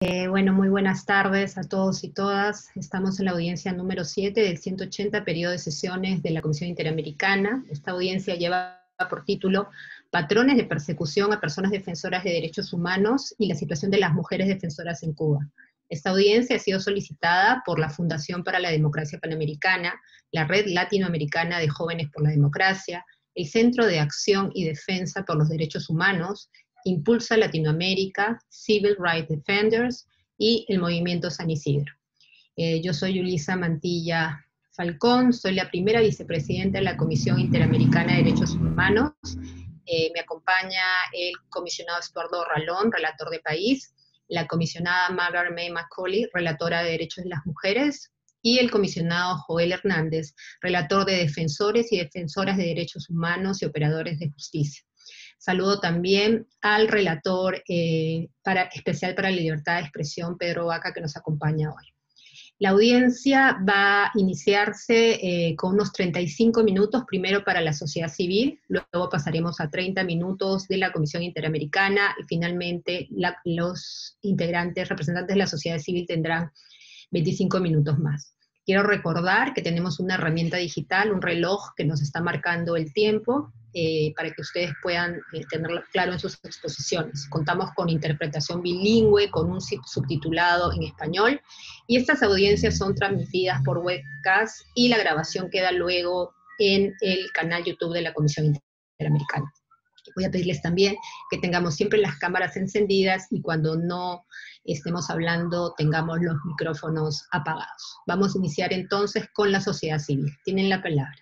Bueno, muy buenas tardes a todos y todas. Estamos en la audiencia número 7 del 180 periodo de sesiones de la Comisión Interamericana. Esta audiencia lleva por título Patrones de persecución a personas defensoras de derechos humanos y la situación de las mujeres defensoras en Cuba. Esta audiencia ha sido solicitada por la Fundación para la Democracia Panamericana, la Red Latinoamericana de Jóvenes por la Democracia, el Centro de Acción y Defensa por los Derechos Humanos, Impulsa Latinoamérica, Civil Rights Defenders y el Movimiento San Isidro. Yo soy Yulisa Mantilla Falcón, soy la primera vicepresidenta de la Comisión Interamericana de Derechos Humanos. Me acompaña el comisionado Estuardo Ralón, relator de país, la comisionada Margaret May Macaulay, relatora de Derechos de las Mujeres, y el comisionado Joel Hernández, relator de defensores y defensoras de derechos humanos y operadores de justicia. Saludo también al relator especial para la libertad de expresión, Pedro Vaca, que nos acompaña hoy. La audiencia va a iniciarse con unos 35 minutos, primero para la sociedad civil, luego pasaremos a 30 minutos de la Comisión Interamericana, y finalmente los integrantes, representantes de la sociedad civil tendrán 25 minutos más. Quiero recordar que tenemos una herramienta digital, un reloj que nos está marcando el tiempo, para que ustedes puedan tenerlo claro en sus exposiciones. Contamos con interpretación bilingüe, con un subtitulado en español, y estas audiencias son transmitidas por webcast, y la grabación queda luego en el canal YouTube de la Comisión Interamericana. Voy a pedirles también que tengamos siempre las cámaras encendidas y cuando no estemos hablando tengamos los micrófonos apagados. Vamos a iniciar entonces con la sociedad civil. Tienen la palabra.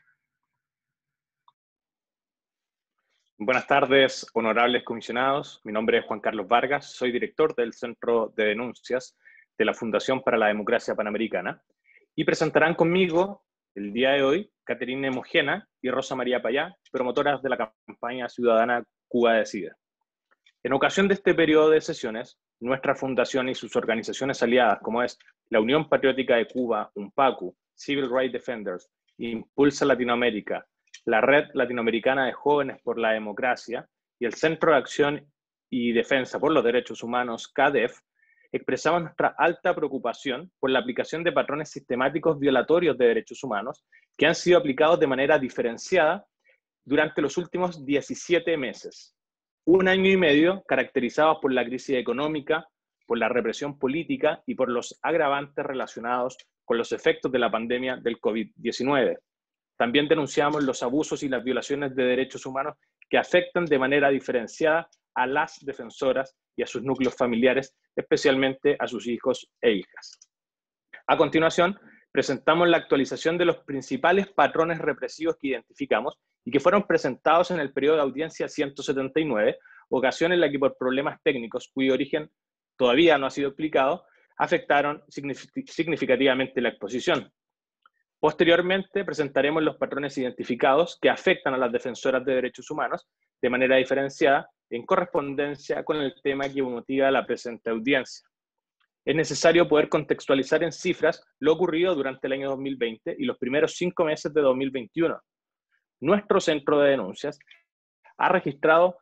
Buenas tardes, honorables comisionados. Mi nombre es Juan Carlos Vargas, soy director del Centro de Denuncias de la Fundación para la Democracia Panamericana, y presentarán conmigo el día de hoy Caterine Mojena y Rosa María Payá, promotoras de la campaña ciudadana Cuba Decide. En ocasión de este periodo de sesiones, nuestra fundación y sus organizaciones aliadas, como es la Unión Patriótica de Cuba, UNPACU, Civil Rights Defenders, Impulsa Latinoamérica, la Red Latinoamericana de Jóvenes por la Democracia y el Centro de Acción y Defensa por los Derechos Humanos, CADEF, expresamos nuestra alta preocupación por la aplicación de patrones sistemáticos violatorios de derechos humanos que han sido aplicados de manera diferenciada durante los últimos 17 meses. Un año y medio caracterizados por la crisis económica, por la represión política y por los agravantes relacionados con los efectos de la pandemia del COVID-19. También denunciamos los abusos y las violaciones de derechos humanos que afectan de manera diferenciada a las defensoras y a sus núcleos familiares, especialmente a sus hijos e hijas. A continuación, presentamos la actualización de los principales patrones represivos que identificamos y que fueron presentados en el periodo de audiencia 179, ocasión en la que por problemas técnicos cuyo origen todavía no ha sido explicado, afectaron significativamente la exposición. Posteriormente, presentaremos los patrones identificados que afectan a las defensoras de derechos humanos de manera diferenciada en correspondencia con el tema que motiva la presente audiencia. Es necesario poder contextualizar en cifras lo ocurrido durante el año 2020 y los primeros 5 meses de 2021. Nuestro centro de denuncias ha registrado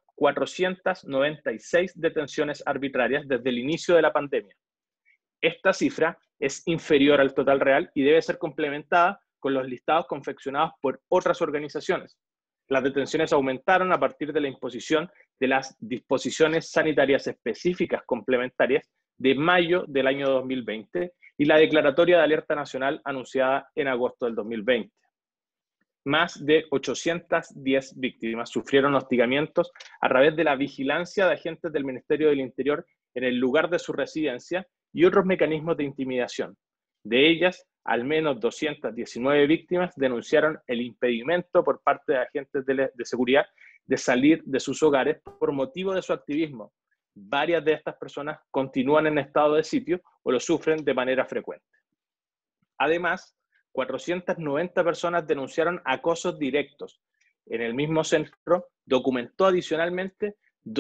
496 detenciones arbitrarias desde el inicio de la pandemia. Esta cifra es inferior al total real y debe ser complementada con los listados confeccionados por otras organizaciones. Las detenciones aumentaron a partir de la imposición de las disposiciones sanitarias específicas complementarias de mayo del año 2020 y la declaratoria de alerta nacional anunciada en agosto del 2020. Más de 810 víctimas sufrieron hostigamientos a través de la vigilancia de agentes del Ministerio del Interior en el lugar de su residencia y otros mecanismos de intimidación. De ellas, al menos 219 víctimas denunciaron el impedimento por parte de agentes de seguridad de salir de sus hogares por motivo de su activismo. Varias de estas personas continúan en estado de sitio o lo sufren de manera frecuente. Además, 490 personas denunciaron acosos directos. En el mismo centro documentó adicionalmente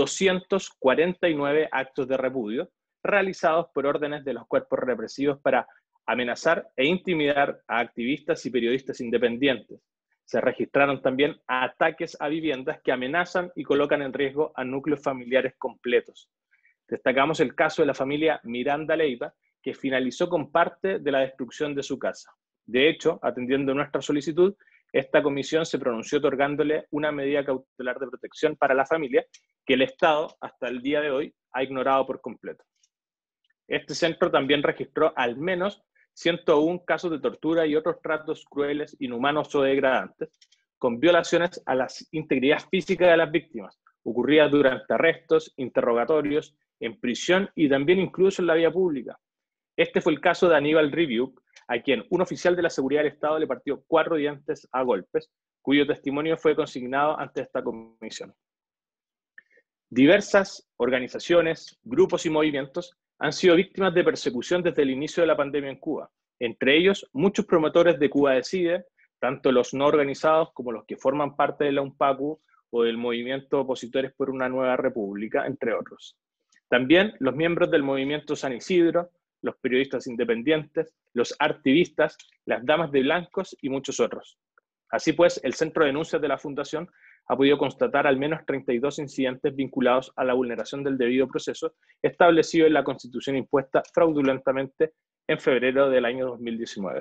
249 actos de repudio realizados por órdenes de los cuerpos represivos para amenazar e intimidar a activistas y periodistas independientes. Se registraron también ataques a viviendas que amenazan y colocan en riesgo a núcleos familiares completos. Destacamos el caso de la familia Miranda Leiva, que finalizó con parte de la destrucción de su casa. De hecho, atendiendo nuestra solicitud, esta comisión se pronunció otorgándole una medida cautelar de protección para la familia que el Estado, hasta el día de hoy, ha ignorado por completo. Este centro también registró al menos 101 casos de tortura y otros tratos crueles, inhumanos o degradantes, con violaciones a la integridad física de las víctimas, ocurridas durante arrestos, interrogatorios, en prisión y también incluso en la vía pública. Este fue el caso de Aníbal Riviuk, a quien un oficial de la seguridad del Estado le partió 4 dientes a golpes, cuyo testimonio fue consignado ante esta comisión. Diversas organizaciones, grupos y movimientos han sido víctimas de persecución desde el inicio de la pandemia en Cuba. Entre ellos, muchos promotores de Cuba Decide, tanto los no organizados como los que forman parte de la UNPACU o del movimiento Opositores por una Nueva República, entre otros. También los miembros del movimiento San Isidro, los periodistas independientes, los activistas, las damas de blancos y muchos otros. Así pues, el Centro de Denuncias de la Fundación ha podido constatar al menos 32 incidentes vinculados a la vulneración del debido proceso establecido en la Constitución impuesta fraudulentamente en febrero del año 2019.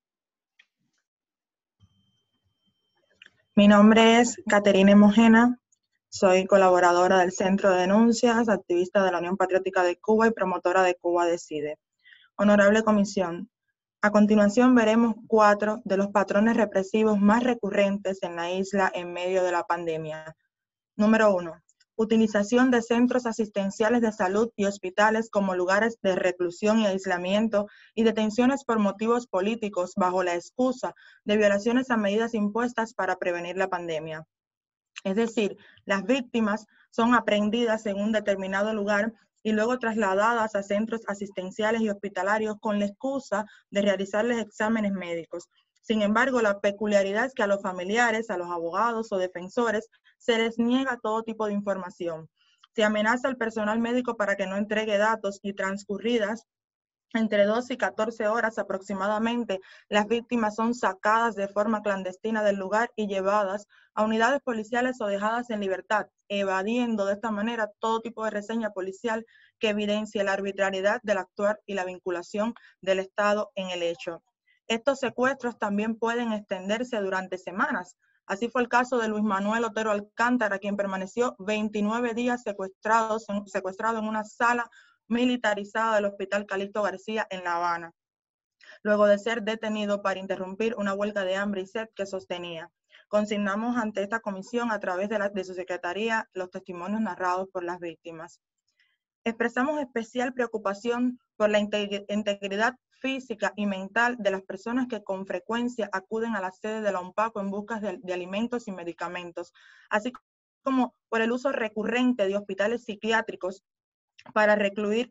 Mi nombre es Caterina Mojena, soy colaboradora del Centro de Denuncias, activista de la Unión Patriótica de Cuba y promotora de Cuba Decide. Honorable Comisión, a continuación veremos 4 de los patrones represivos más recurrentes en la isla en medio de la pandemia. Número 1. Utilización de centros asistenciales de salud y hospitales como lugares de reclusión y aislamiento y detenciones por motivos políticos bajo la excusa de violaciones a medidas impuestas para prevenir la pandemia. Es decir, las víctimas son aprehendidas en un determinado lugar y luego trasladadas a centros asistenciales y hospitalarios con la excusa de realizarles exámenes médicos. Sin embargo, la peculiaridad es que a los familiares, a los abogados o defensores se les niega todo tipo de información. Se amenaza al personal médico para que no entregue datos y transcurridas entre 2 y 14 horas aproximadamente, las víctimas son sacadas de forma clandestina del lugar y llevadas a unidades policiales o dejadas en libertad, evadiendo de esta manera todo tipo de reseña policial que evidencie la arbitrariedad del actuar y la vinculación del Estado en el hecho. Estos secuestros también pueden extenderse durante semanas. Así fue el caso de Luis Manuel Otero Alcántara, quien permaneció 29 días secuestrado en una sala militarizada del Hospital Calixto García en La Habana, luego de ser detenido para interrumpir una huelga de hambre y sed que sostenía. Consignamos ante esta comisión a través de su secretaría los testimonios narrados por las víctimas. Expresamos especial preocupación por la integridad física y mental de las personas que con frecuencia acuden a la sede de la UNPACU en busca de alimentos y medicamentos, así como por el uso recurrente de hospitales psiquiátricos para recluir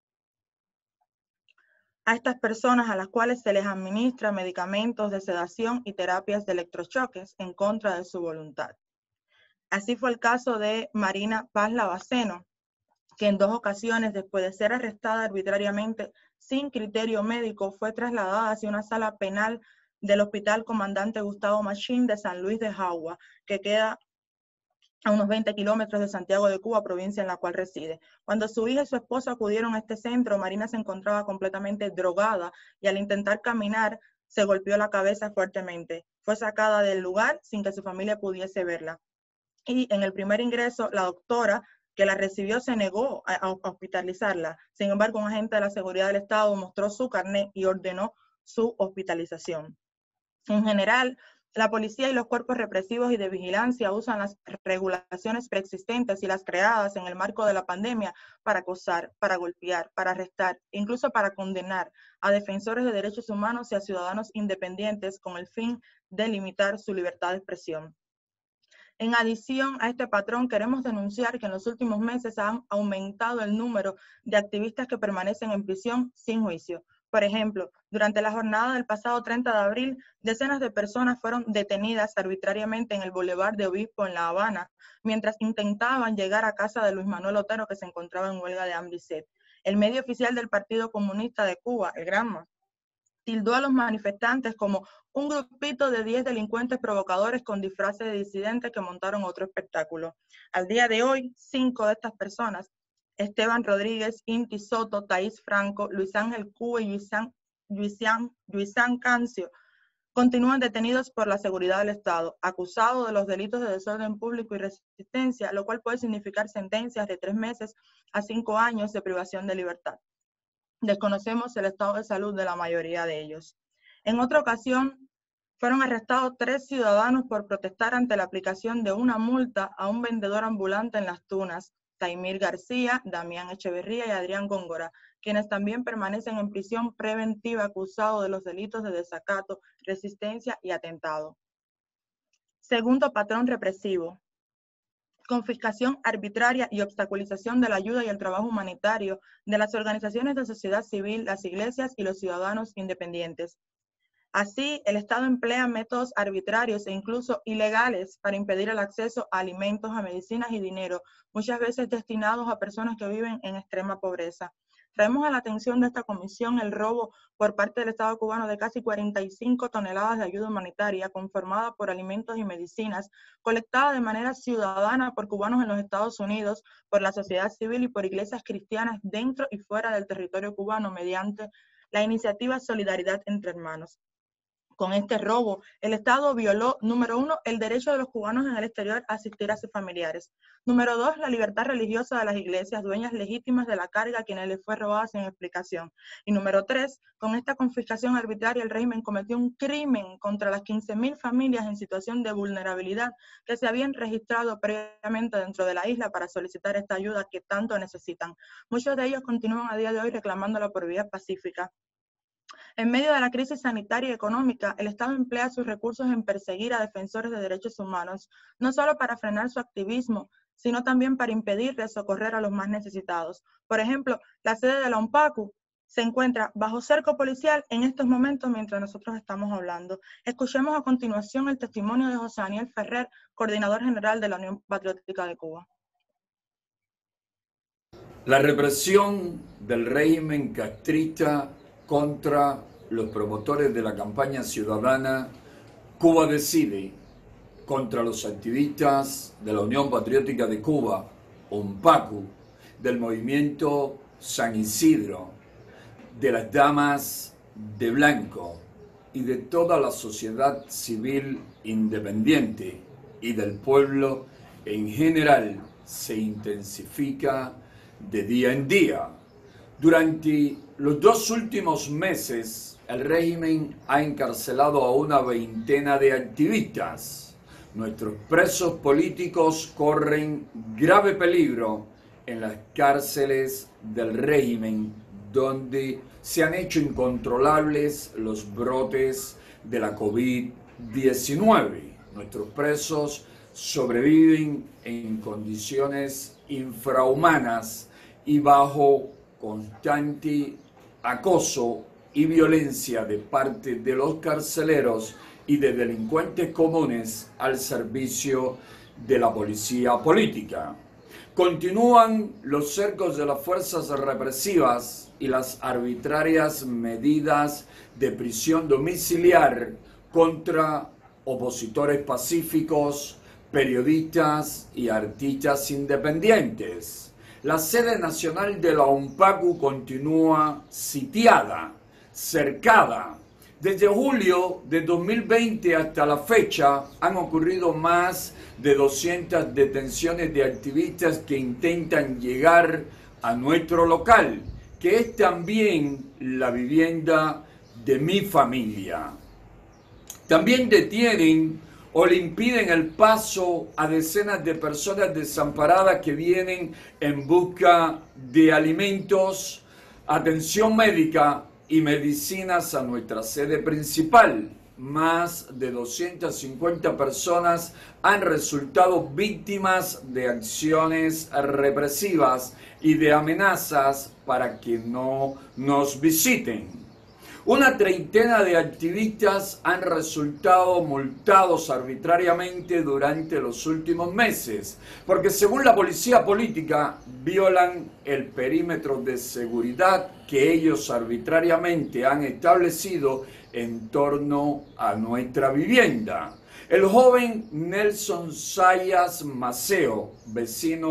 a estas personas a las cuales se les administra medicamentos de sedación y terapias de electrochoques en contra de su voluntad. Así fue el caso de Marina Paz Lavaceno, que en 2 ocasiones, después de ser arrestada arbitrariamente sin criterio médico, fue trasladada hacia una sala penal del Hospital Comandante Gustavo Machín de San Luis de Jagua, que queda a unos 20 kilómetros de Santiago de Cuba, provincia en la cual reside. Cuando su hija y su esposo acudieron a este centro, Marina se encontraba completamente drogada y al intentar caminar se golpeó la cabeza fuertemente. Fue sacada del lugar sin que su familia pudiese verla. Y en el primer ingreso, la doctora que la recibió se negó a hospitalizarla. Sin embargo, un agente de la seguridad del Estado mostró su carnet y ordenó su hospitalización. En general, la policía y los cuerpos represivos y de vigilancia usan las regulaciones preexistentes y las creadas en el marco de la pandemia para acosar, para golpear, para arrestar, incluso para condenar a defensores de derechos humanos y a ciudadanos independientes con el fin de limitar su libertad de expresión. En adición a este patrón, queremos denunciar que en los últimos meses han aumentado el número de activistas que permanecen en prisión sin juicio. Por ejemplo, durante la jornada del pasado 30 de abril, decenas de personas fueron detenidas arbitrariamente en el Boulevard de Obispo en La Habana, mientras intentaban llegar a casa de Luis Manuel Otero, que se encontraba en huelga de hambre y sed. El medio oficial del Partido Comunista de Cuba, el Granma, tildó a los manifestantes como un grupito de 10 delincuentes provocadores con disfraces de disidentes que montaron otro espectáculo. Al día de hoy, 5 de estas personas Esteban Rodríguez, Inti Soto, Thaís Franco, Luis Ángel Cuba y Luisán Cancio continúan detenidos por la seguridad del Estado, acusados de los delitos de desorden público y resistencia, lo cual puede significar sentencias de 3 meses a 5 años de privación de libertad. Desconocemos el estado de salud de la mayoría de ellos. En otra ocasión, fueron arrestados 3 ciudadanos por protestar ante la aplicación de una multa a un vendedor ambulante en Las Tunas, Taimir García, Damián Echeverría y Adrián Góngora, quienes también permanecen en prisión preventiva acusados de los delitos de desacato, resistencia y atentado. Segundo patrón represivo: confiscación arbitraria y obstaculización de la ayuda y el trabajo humanitario de las organizaciones de sociedad civil, las iglesias y los ciudadanos independientes. Así, el Estado emplea métodos arbitrarios e incluso ilegales para impedir el acceso a alimentos, a medicinas y dinero, muchas veces destinados a personas que viven en extrema pobreza. Traemos a la atención de esta comisión el robo por parte del Estado cubano de casi 45 toneladas de ayuda humanitaria conformada por alimentos y medicinas, colectada de manera ciudadana por cubanos en los Estados Unidos, por la sociedad civil y por iglesias cristianas dentro y fuera del territorio cubano mediante la iniciativa Solidaridad entre Hermanos. Con este robo, el Estado violó, número 1, el derecho de los cubanos en el exterior a asistir a sus familiares. Número 2, la libertad religiosa de las iglesias, dueñas legítimas de la carga a quienes les fue robada sin explicación. Y número 3, con esta confiscación arbitraria, el régimen cometió un crimen contra las 15.000 familias en situación de vulnerabilidad que se habían registrado previamente dentro de la isla para solicitar esta ayuda que tanto necesitan. Muchos de ellos continúan a día de hoy reclamándola por vía pacífica. En medio de la crisis sanitaria y económica, el Estado emplea sus recursos en perseguir a defensores de derechos humanos, no solo para frenar su activismo, sino también para impedirles socorrer a los más necesitados. Por ejemplo, la sede de la UNPACU se encuentra bajo cerco policial en estos momentos mientras nosotros estamos hablando. Escuchemos a continuación el testimonio de José Daniel Ferrer, coordinador general de la Unión Patriótica de Cuba. La represión del régimen castrista contra los promotores de la campaña ciudadana Cuba Decide, contra los activistas de la Unión Patriótica de Cuba, UNPACU, del movimiento San Isidro, de las Damas de Blanco y de toda la sociedad civil independiente y del pueblo en general se intensifica de día en día. Durante los 2 últimos meses, el régimen ha encarcelado a una veintena de activistas. Nuestros presos políticos corren grave peligro en las cárceles del régimen, donde se han hecho incontrolables los brotes de la COVID-19. Nuestros presos sobreviven en condiciones infrahumanas y bajo constante acoso y violencia de parte de los carceleros y de delincuentes comunes al servicio de la policía política. Continúan los cercos de las fuerzas represivas y las arbitrarias medidas de prisión domiciliar contra opositores pacíficos, periodistas y artistas independientes. La sede nacional de la UNPACU continúa sitiada, cercada. Desde julio de 2020 hasta la fecha han ocurrido más de 200 detenciones de activistas que intentan llegar a nuestro local, que es también la vivienda de mi familia. También detienen o le impiden el paso a decenas de personas desamparadas que vienen en busca de alimentos, atención médica y medicinas a nuestra sede principal. Más de 250 personas han resultado víctimas de acciones represivas y de amenazas para que no nos visiten. Una treintena de activistas han resultado multados arbitrariamente durante los últimos meses, porque según la policía política violan el perímetro de seguridad que ellos arbitrariamente han establecido en torno a nuestra vivienda. El joven Nelson Sayas Maceo, vecino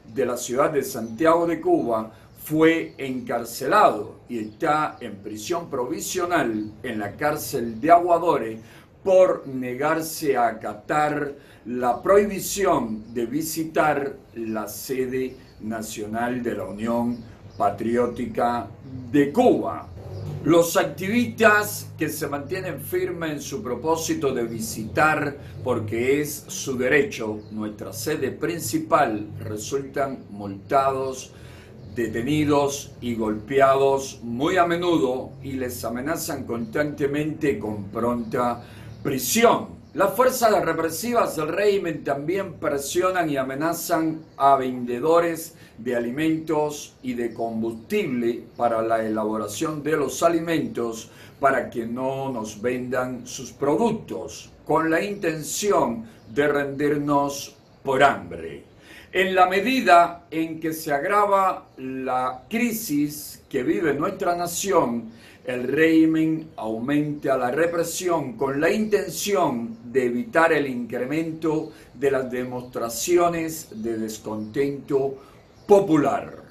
de la ciudad de Santiago de Cuba, fue encarcelado y está en prisión provisional en la cárcel de Aguadores por negarse a acatar la prohibición de visitar la sede nacional de la Unión Patriótica de Cuba. Los activistas que se mantienen firmes en su propósito de visitar, porque es su derecho, nuestra sede principal, resultan multados, detenidos y golpeados muy a menudo y les amenazan constantemente con pronta prisión. Las fuerzas represivas del régimen también presionan y amenazan a vendedores de alimentos y de combustible para la elaboración de los alimentos para que no nos vendan sus productos, con la intención de rendirnos por hambre. En la medida en que se agrava la crisis que vive nuestra nación, el régimen aumenta la represión con la intención de evitar el incremento de las demostraciones de descontento popular.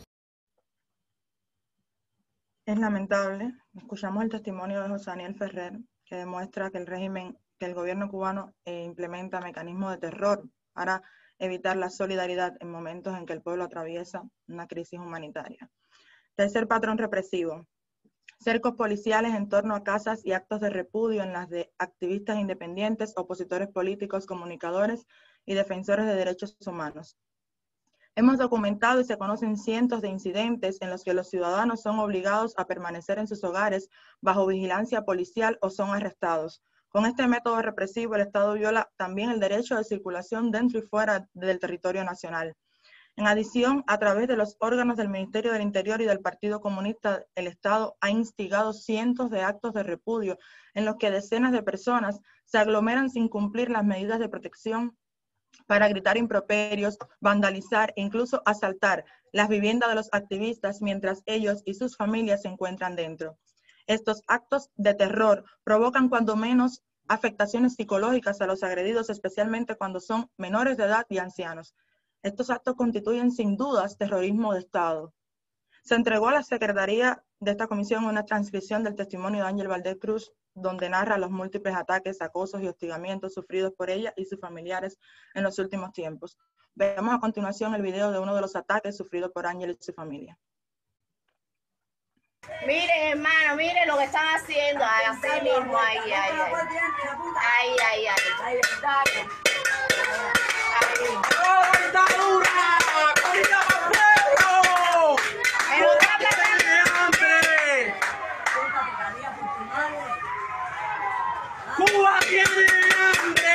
Es lamentable. Escuchamos el testimonio de José Daniel Ferrer, que demuestra que el gobierno cubano implementa mecanismos de terror para evitar la solidaridad en momentos en que el pueblo atraviesa una crisis humanitaria. Tercer patrón represivo. Cercos policiales en torno a casas y actos de repudio en las de activistas independientes, opositores políticos, comunicadores y defensores de derechos humanos. Hemos documentado y se conocen cientos de incidentes en los que los ciudadanos son obligados a permanecer en sus hogares bajo vigilancia policial o son arrestados. Con este método represivo, el Estado viola también el derecho de circulación dentro y fuera del territorio nacional. En adición, a través de los órganos del Ministerio del Interior y del Partido Comunista, el Estado ha instigado cientos de actos de repudio en los que decenas de personas se aglomeran sin cumplir las medidas de protección para gritar improperios, vandalizar e incluso asaltar las viviendas de los activistas mientras ellos y sus familias se encuentran dentro. Estos actos de terror provocan cuando menos afectaciones psicológicas a los agredidos, especialmente cuando son menores de edad y ancianos. Estos actos constituyen sin dudas terrorismo de Estado. Se entregó a la Secretaría de esta comisión una transcripción del testimonio de Ángel Valdés Cruz, donde narra los múltiples ataques, acosos y hostigamientos sufridos por ella y sus familiares en los últimos tiempos. Veamos a continuación el video de uno de los ataques sufridos por Ángel y su familia. Miren, hermano, miren lo que están haciendo, así mismo, ahí. ¡Cuba tiene hambre!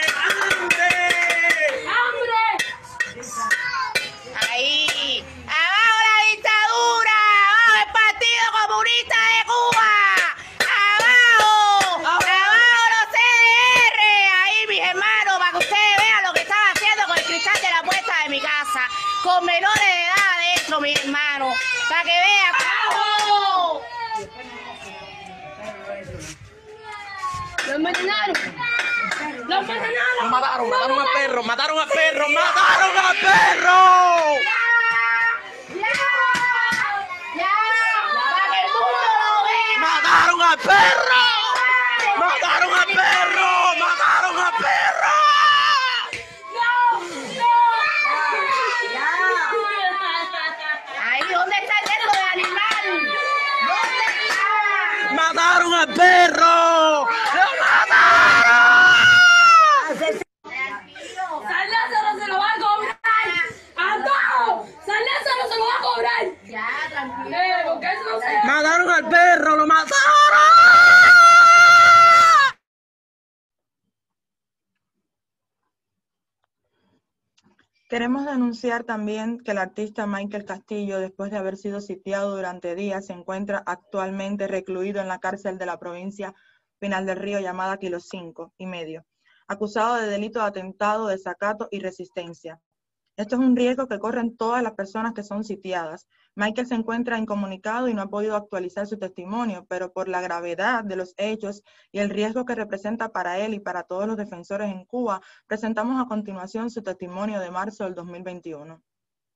Ahí, abajo la dictadura, abajo el Partido Comunista de Cuba, abajo los CDR, ahí mis hermanos, para que ustedes vean lo que están haciendo con el cristal de la puerta de mi casa, con menores de edad adentro, mis hermanos, para que vean, abajo. ¡Los mataron! Mataron al perro. ¡Ya! ¡Para que el mundo lo vea! ¡Mataron al perro! Ahí, ¿dónde está el dedo de animal? ¿Dónde está? ¡Mataron al perro! ¡Lo mataron! ¡San Lázaro se lo va a cobrar! ¡A todos! ¡San Lázaro se lo va a cobrar! Ya, tranquilo. ¿Por qué eso no se ¡Mataron al perro! ¡Lo mataron! Queremos denunciar también que el artista Michael Castillo, después de haber sido sitiado durante días, se encuentra actualmente recluido en la cárcel de la provincia Pinar del Río llamada Kilo 5 y medio, acusado de delito de atentado, desacato y resistencia. Esto es un riesgo que corren todas las personas que son sitiadas. Michael se encuentra incomunicado y no ha podido actualizar su testimonio, pero por la gravedad de los hechos y el riesgo que representa para él y para todos los defensores en Cuba, presentamos a continuación su testimonio de marzo del 2021.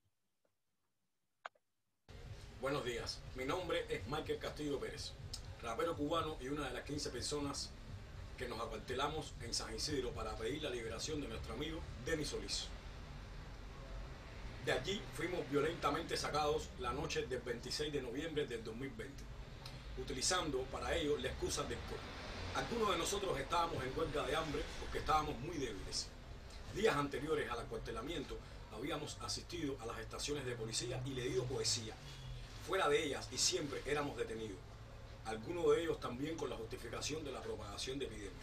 Buenos días, mi nombre es Michael Castillo Pérez, rapero cubano y una de las 15 personas que nos acuartelamos en San Isidro para pedir la liberación de nuestro amigo Denis Solís. De allí fuimos violentamente sacados la noche del 26 de noviembre del 2020, utilizando para ello la excusa del COVID. Algunos de nosotros estábamos en huelga de hambre porque estábamos muy débiles. Días anteriores al acuartelamiento habíamos asistido a las estaciones de policía y leído poesía. Fuera de ellas y siempre éramos detenidos. Algunos de ellos también con la justificación de la propagación de epidemia.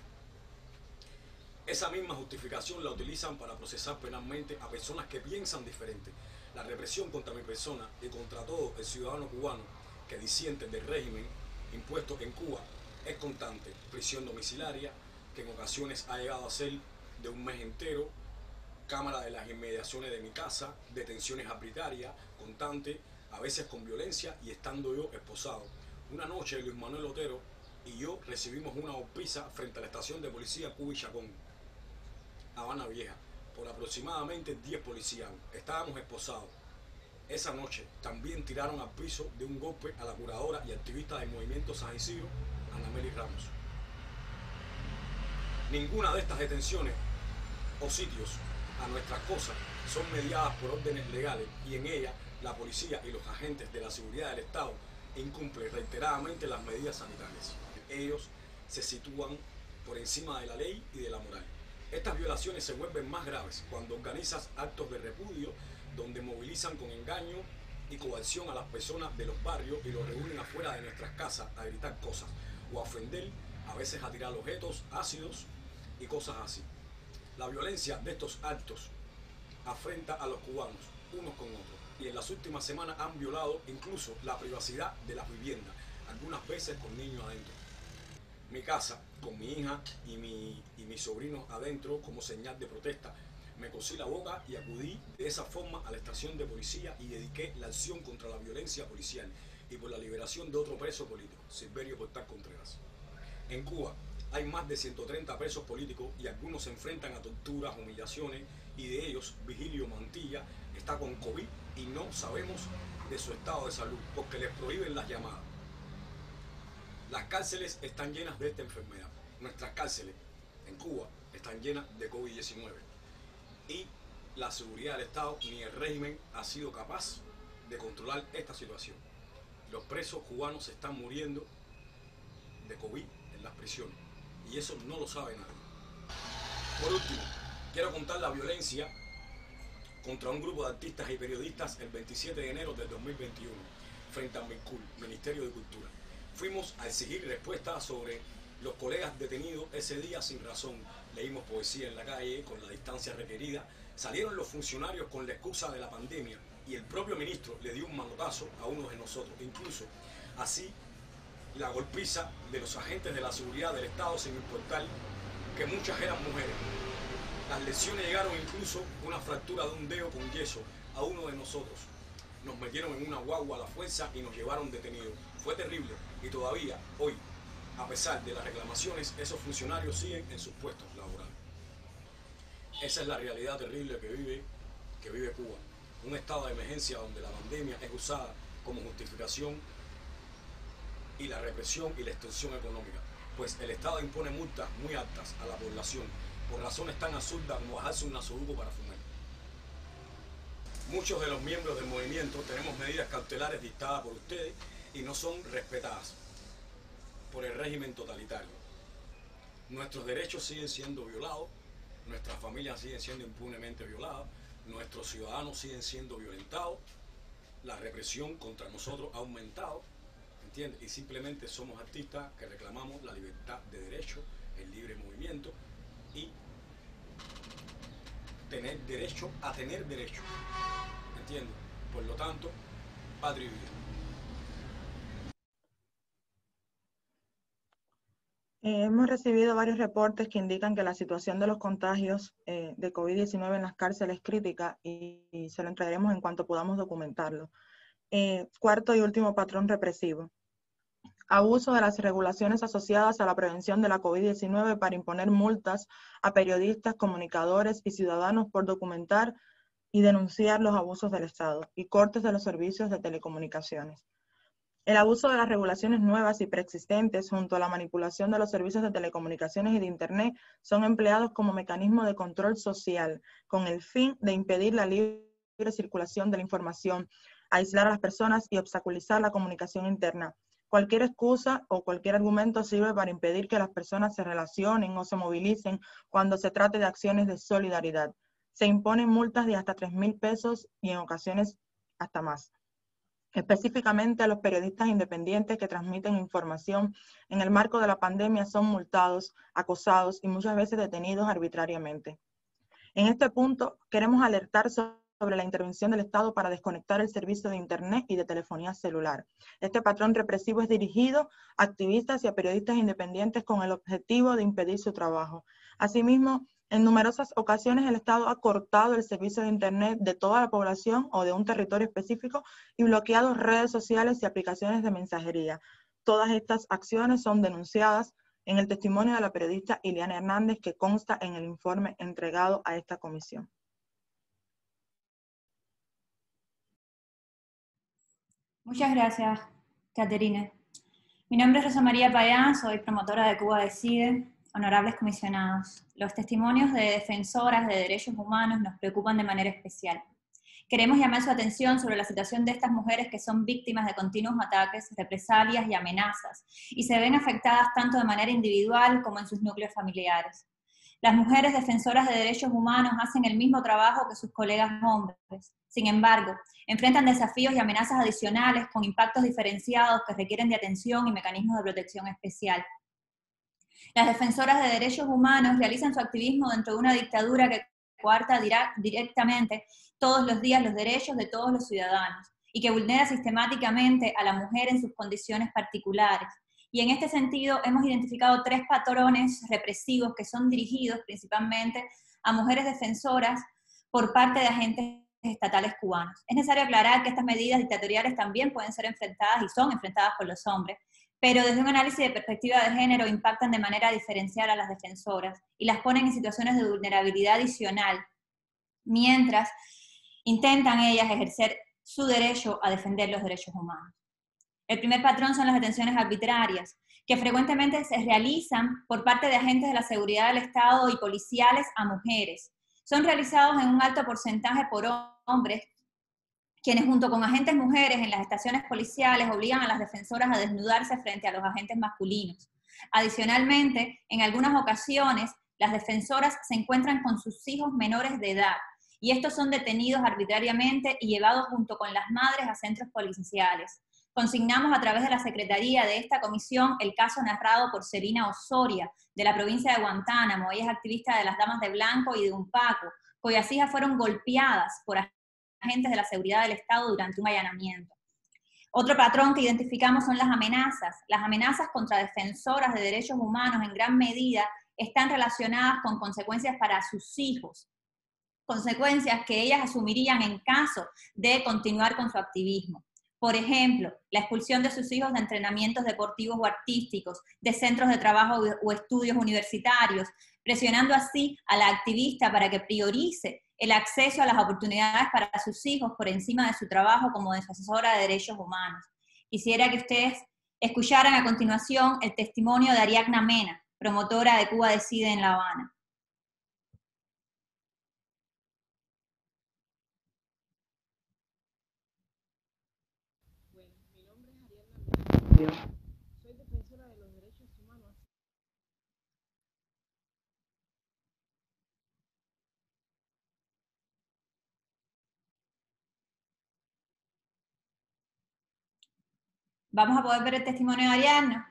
Esa misma justificación la utilizan para procesar penalmente a personas que piensan diferente. La represión contra mi persona y contra todo el ciudadano cubano que disiente del régimen impuesto en Cuba es constante. Prisión domiciliaria, que en ocasiones ha llegado a ser de un mes entero, cámara de las inmediaciones de mi casa, detenciones arbitrarias, constantes, a veces con violencia y estando yo esposado. Una noche Luis Manuel Otero y yo recibimos una golpiza frente a la estación de policía Cuba y Chacón, Habana Vieja, por aproximadamente 10 policías. Estábamos esposados. Esa noche también tiraron al piso de un golpe a la curadora y activista del movimiento San Isidro, Ana Meli Ramos. Ninguna de estas detenciones o sitios a nuestras cosas son mediadas por órdenes legales y en ellas la policía y los agentes de la seguridad del Estado incumplen reiteradamente las medidas sanitarias. Ellos se sitúan por encima de la ley y de la moral. Estas violaciones se vuelven más graves cuando organizas actos de repudio donde movilizan con engaño y coacción a las personas de los barrios y los reúnen afuera de nuestras casas a gritar cosas o a ofender, a veces a tirar objetos, ácidos y cosas así. La violencia de estos actos afrenta a los cubanos unos con otros y en las últimas semanas han violado incluso la privacidad de las viviendas, algunas veces con niños adentro. Mi casa, con mi hija y mis sobrinos adentro como señal de protesta, me cosí la boca y acudí de esa forma a la estación de policía y dediqué la acción contra la violencia policial y por la liberación de otro preso político, Silverio Portal Contreras. En Cuba hay más de 130 presos políticos y algunos se enfrentan a torturas, humillaciones y de ellos Vigilio Mantilla está con COVID y no sabemos de su estado de salud porque les prohíben las llamadas. Las cárceles están llenas de esta enfermedad. Nuestras cárceles en Cuba están llenas de COVID-19 y la seguridad del Estado ni el régimen ha sido capaz de controlar esta situación. Los presos cubanos se están muriendo de COVID en las prisiones y eso no lo sabe nadie. Por último, quiero contar la violencia contra un grupo de artistas y periodistas el 27 de enero del 2021 frente al MICUL, Ministerio de Cultura. Fuimos a exigir respuestas sobre los colegas detenidos ese día sin razón. Leímos poesía en la calle con la distancia requerida. Salieron los funcionarios con la excusa de la pandemia y el propio ministro le dio un manotazo a uno de nosotros. Incluso así la golpiza de los agentes de la seguridad del Estado sin importar que muchas eran mujeres. Las lesiones llegaron incluso una fractura de un dedo con yeso a uno de nosotros. Nos metieron en una guagua a la fuerza y nos llevaron detenidos. Fue terrible y todavía hoy, a pesar de las reclamaciones, esos funcionarios siguen en sus puestos laborales. Esa es la realidad terrible que vive Cuba. Un estado de emergencia donde la pandemia es usada como justificación y la represión y la extorsión económica, pues el Estado impone multas muy altas a la población por razones tan absurdas como bajarse un nasoduco para fumar. Muchos de los miembros del movimiento tenemos medidas cautelares dictadas por ustedes y no son respetadas por el régimen totalitario. Nuestros derechos siguen siendo violados, nuestras familias siguen siendo impunemente violadas, nuestros ciudadanos siguen siendo violentados, la represión contra nosotros ha aumentado, ¿entiendes? Y simplemente somos artistas que reclamamos la libertad de derecho, el libre movimiento y tener derecho a tener derecho, ¿entiendes? Por lo tanto, patria y vida. Hemos recibido varios reportes que indican que la situación de los contagios de COVID-19 en las cárceles es crítica y se lo entregaremos en cuanto podamos documentarlo. Cuarto y último patrón represivo. Abuso de las regulaciones asociadas a la prevención de la COVID-19 para imponer multas a periodistas, comunicadores y ciudadanos por documentar y denunciar los abusos del Estado y cortes de los servicios de telecomunicaciones. El abuso de las regulaciones nuevas y preexistentes junto a la manipulación de los servicios de telecomunicaciones y de Internet son empleados como mecanismo de control social, con el fin de impedir la libre circulación de la información, aislar a las personas y obstaculizar la comunicación interna. Cualquier excusa o cualquier argumento sirve para impedir que las personas se relacionen o se movilicen cuando se trate de acciones de solidaridad. Se imponen multas de hasta 3.000 pesos y en ocasiones hasta más. Específicamente a los periodistas independientes que transmiten información en el marco de la pandemia son multados, acosados y muchas veces detenidos arbitrariamente. En este punto queremos alertar sobre la intervención del Estado para desconectar el servicio de Internet y de telefonía celular. Este patrón represivo es dirigido a activistas y a periodistas independientes con el objetivo de impedir su trabajo. Asimismo, en numerosas ocasiones el Estado ha cortado el servicio de Internet de toda la población o de un territorio específico y bloqueado redes sociales y aplicaciones de mensajería. Todas estas acciones son denunciadas en el testimonio de la periodista Iliana Hernández que consta en el informe entregado a esta comisión. Muchas gracias, Caterine. Mi nombre es Rosa María Payán, soy promotora de Cuba Decide. Honorables comisionados, los testimonios de defensoras de derechos humanos nos preocupan de manera especial. Queremos llamar su atención sobre la situación de estas mujeres que son víctimas de continuos ataques, represalias y amenazas, y se ven afectadas tanto de manera individual como en sus núcleos familiares. Las mujeres defensoras de derechos humanos hacen el mismo trabajo que sus colegas hombres. Sin embargo, enfrentan desafíos y amenazas adicionales con impactos diferenciados que requieren de atención y mecanismos de protección especial. Las defensoras de derechos humanos realizan su activismo dentro de una dictadura que coarta directamente todos los días los derechos de todos los ciudadanos y que vulnera sistemáticamente a la mujer en sus condiciones particulares. Y en este sentido hemos identificado 3 patrones represivos que son dirigidos principalmente a mujeres defensoras por parte de agentes estatales cubanos. Es necesario aclarar que estas medidas dictatoriales también pueden ser enfrentadas y son enfrentadas por los hombres, pero desde un análisis de perspectiva de género impactan de manera diferencial a las defensoras y las ponen en situaciones de vulnerabilidad adicional, mientras intentan ellas ejercer su derecho a defender los derechos humanos. El primer patrón son las detenciones arbitrarias, que frecuentemente se realizan por parte de agentes de la seguridad del Estado y policiales a mujeres. Son realizados en un alto porcentaje por hombres, quienes junto con agentes mujeres en las estaciones policiales obligan a las defensoras a desnudarse frente a los agentes masculinos. Adicionalmente, en algunas ocasiones, las defensoras se encuentran con sus hijos menores de edad, y estos son detenidos arbitrariamente y llevados junto con las madres a centros policiales. Consignamos a través de la secretaría de esta comisión el caso narrado por Serina Osoria, de la provincia de Guantánamo. Ella es activista de las Damas de Blanco y de UNPACO, cuyas hijas fueron golpeadas por agentes de la seguridad del Estado durante un allanamiento. Otro patrón que identificamos son las amenazas. Las amenazas contra defensoras de derechos humanos en gran medida están relacionadas con consecuencias para sus hijos, consecuencias que ellas asumirían en caso de continuar con su activismo. Por ejemplo, la expulsión de sus hijos de entrenamientos deportivos o artísticos, de centros de trabajo o estudios universitarios, presionando así a la activista para que priorice el acceso a las oportunidades para sus hijos por encima de su trabajo como defensora de derechos humanos. Quisiera que ustedes escucharan a continuación el testimonio de Ariadna Mena, promotora de Cuba Decide en La Habana. Bueno, mi nombre es Ariadna Mena. Soy defensora de los derechos humanos. ¿Vamos a poder ver el testimonio de Ariadna?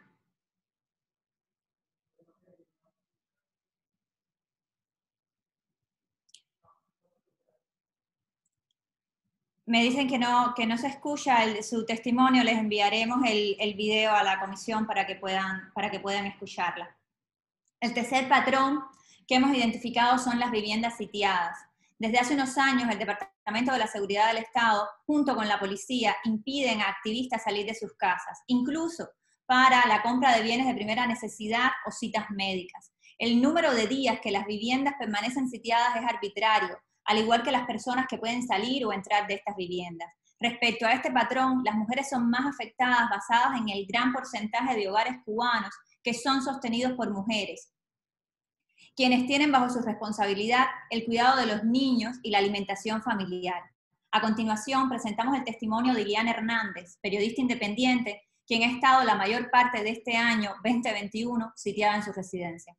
Me dicen que no se escucha su testimonio. Les enviaremos el video a la comisión para que puedan escucharla. El tercer patrón que hemos identificado son las viviendas sitiadas. Desde hace unos años, el Departamento de la Seguridad del Estado, junto con la policía, impiden a activistas salir de sus casas, incluso para la compra de bienes de primera necesidad o citas médicas. El número de días que las viviendas permanecen sitiadas es arbitrario, al igual que las personas que pueden salir o entrar de estas viviendas. Respecto a este patrón, las mujeres son más afectadas basadas en el gran porcentaje de hogares cubanos que son sostenidos por mujeres, quienes tienen bajo su responsabilidad el cuidado de los niños y la alimentación familiar. A continuación, presentamos el testimonio de Iliana Hernández, periodista independiente, quien ha estado la mayor parte de este año 2021 sitiada en su residencia.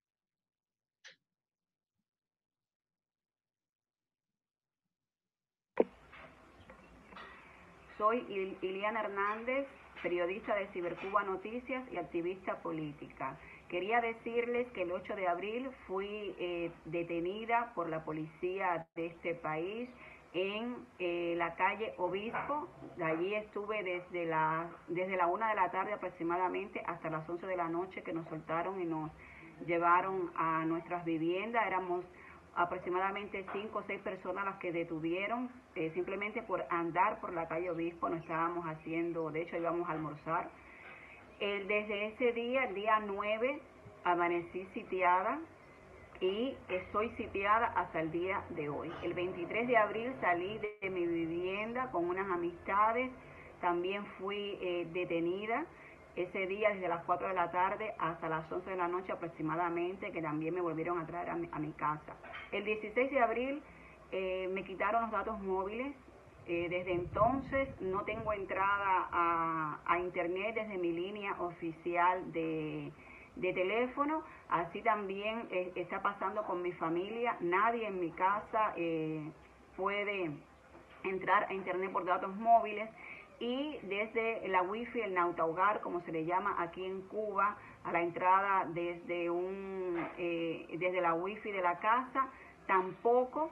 Soy Iliana Hernández, periodista de Cibercuba Noticias y activista política. Quería decirles que el 8 de abril fui detenida por la policía de este país en la calle Obispo. Allí estuve desde la 1 de la tarde aproximadamente hasta las 11 de la noche, que nos soltaron y nos llevaron a nuestras viviendas. Éramos aproximadamente 5 o 6 personas las que detuvieron simplemente por andar por la calle Obispo. No estábamos haciendo, de hecho íbamos a almorzar. Desde ese día, el día 9, amanecí sitiada y estoy sitiada hasta el día de hoy. El 23 de abril salí de mi vivienda con unas amistades, también fui detenida ese día desde las 4 de la tarde hasta las 11 de la noche aproximadamente, que también me volvieron a traer a mi casa. El 16 de abril me quitaron los datos móviles. Desde entonces no tengo entrada a internet desde mi línea oficial de teléfono. Así también está pasando con mi familia. Nadie en mi casa puede entrar a internet por datos móviles. Y desde la wifi, el nautahogar, como se le llama aquí en Cuba, a la entrada desde la wifi de la casa, tampoco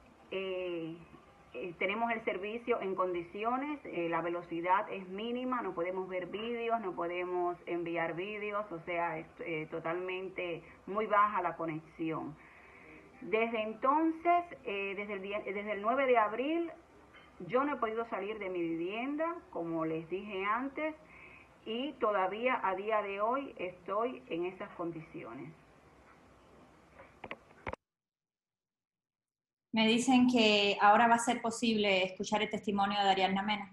tenemos el servicio en condiciones. La velocidad es mínima, no podemos ver vídeos, no podemos enviar vídeos, o sea, es totalmente muy baja la conexión. Desde entonces, desde el 9 de abril, yo no he podido salir de mi vivienda, como les dije antes, y todavía a día de hoy estoy en esas condiciones. Me dicen que ahora va a ser posible escuchar el testimonio de Ariadna Mena.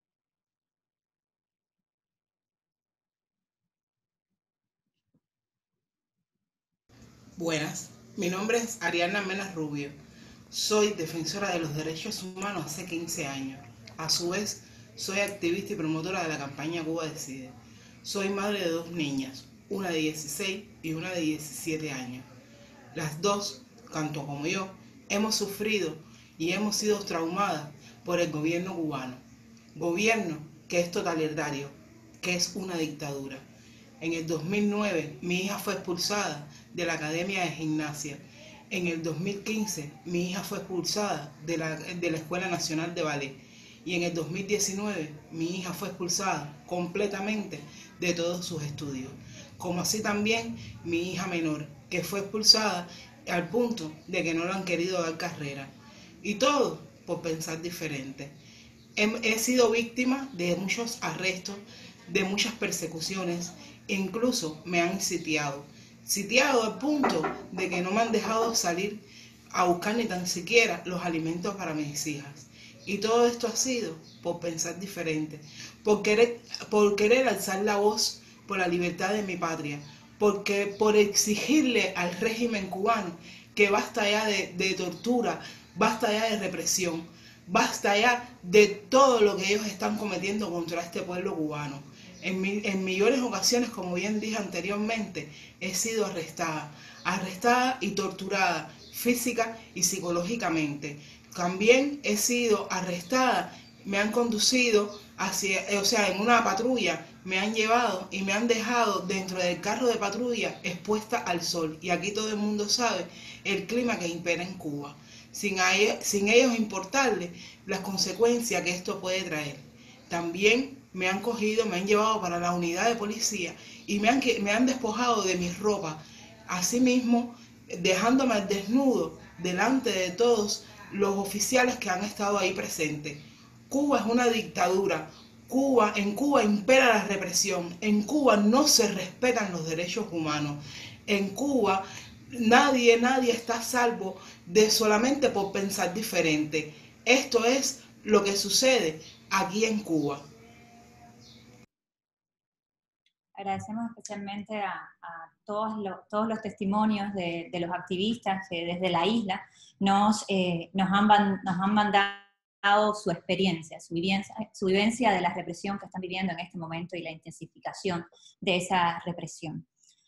Buenas, mi nombre es Ariadna Mena Rubio. Soy defensora de los derechos humanos hace 15 años. A su vez, soy activista y promotora de la campaña Cuba Decide. Soy madre de 2 niñas, una de 16 y una de 17 años. Las dos, tanto como yo, hemos sufrido y hemos sido traumadas por el gobierno cubano. Gobierno que es totalitario, que es una dictadura. En el 2009, mi hija fue expulsada de la Academia de Gimnasia. En el 2015, mi hija fue expulsada de la Escuela Nacional de Ballet. Y en el 2019, mi hija fue expulsada completamente de todos sus estudios. Como así también mi hija menor, que fue expulsada al punto de que no le han querido dar carrera. Y todo por pensar diferente. He sido víctima de muchos arrestos, de muchas persecuciones, e incluso me han sitiado al punto de que no me han dejado salir a buscar ni tan siquiera los alimentos para mis hijas. Y todo esto ha sido por pensar diferente, por querer alzar la voz por la libertad de mi patria, por exigirle al régimen cubano que basta ya de tortura, basta ya de represión, basta ya de todo lo que ellos están cometiendo contra este pueblo cubano. En millones de ocasiones, como bien dije anteriormente, he sido arrestada y torturada física y psicológicamente. También he sido arrestada, me han conducido en una patrulla, me han llevado y me han dejado dentro del carro de patrulla expuesta al sol. Y aquí todo el mundo sabe el clima que impera en Cuba, sin ellos importarles las consecuencias que esto puede traer. También me han cogido, me han llevado para la unidad de policía y me han despojado de mi ropa, asimismo dejándome al desnudo delante de todos los oficiales que han estado ahí presentes. Cuba es una dictadura. En Cuba impera la represión. En Cuba no se respetan los derechos humanos. En Cuba nadie está a salvo de solamente por pensar diferente. Esto es lo que sucede aquí en Cuba. Agradecemos especialmente a todos los testimonios de los activistas que desde la isla nos han mandado su experiencia, su vivencia de la represión que están viviendo en este momento y la intensificación de esa represión.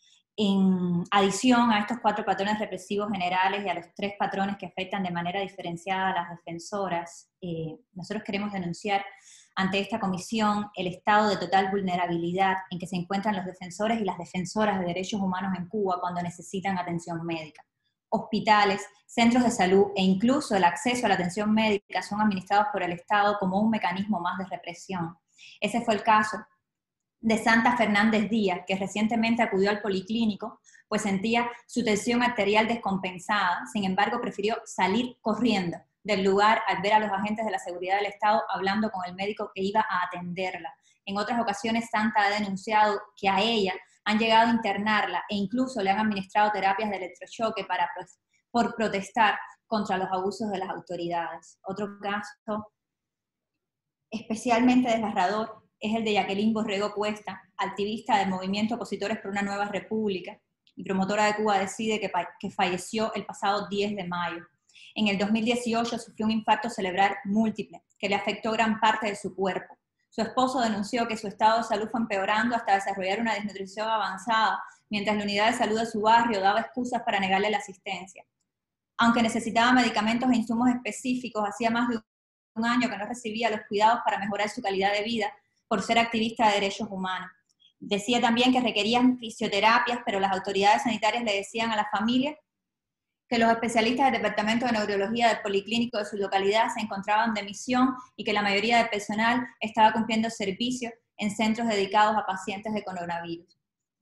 En adición a estos 4 patrones represivos generales y a los 3 patrones que afectan de manera diferenciada a las defensoras, nosotros queremos denunciar ante esta comisión el estado de total vulnerabilidad en que se encuentran los defensores y las defensoras de derechos humanos en Cuba cuando necesitan atención médica. Hospitales, centros de salud e incluso el acceso a la atención médica son administrados por el Estado como un mecanismo más de represión. Ese fue el caso de Santa Fernández Díaz, que recientemente acudió al policlínico, pues sentía su tensión arterial descompensada, sin embargo prefirió salir corriendo del lugar al ver a los agentes de la seguridad del Estado hablando con el médico que iba a atenderla. En otras ocasiones Santa ha denunciado que a ella han llegado a internarla e incluso le han administrado terapias de electrochoque por protestar contra los abusos de las autoridades. Otro caso especialmente desgarrador es el de Jacqueline Borrego Cuesta, activista del movimiento Opositores por una Nueva República y promotora de Cuba Decide, que falleció el pasado 10 de mayo. En el 2018 sufrió un infarto cerebral múltiple que le afectó gran parte de su cuerpo. Su esposo denunció que su estado de salud fue empeorando hasta desarrollar una desnutrición avanzada, mientras la unidad de salud de su barrio daba excusas para negarle la asistencia. Aunque necesitaba medicamentos e insumos específicos, hacía más de un año que no recibía los cuidados para mejorar su calidad de vida por ser activista de derechos humanos. Decía también que requerían fisioterapias, pero las autoridades sanitarias le decían a la familia que los especialistas del Departamento de Neurología del Policlínico de su localidad se encontraban de misión y que la mayoría del personal estaba cumpliendo servicio en centros dedicados a pacientes de coronavirus.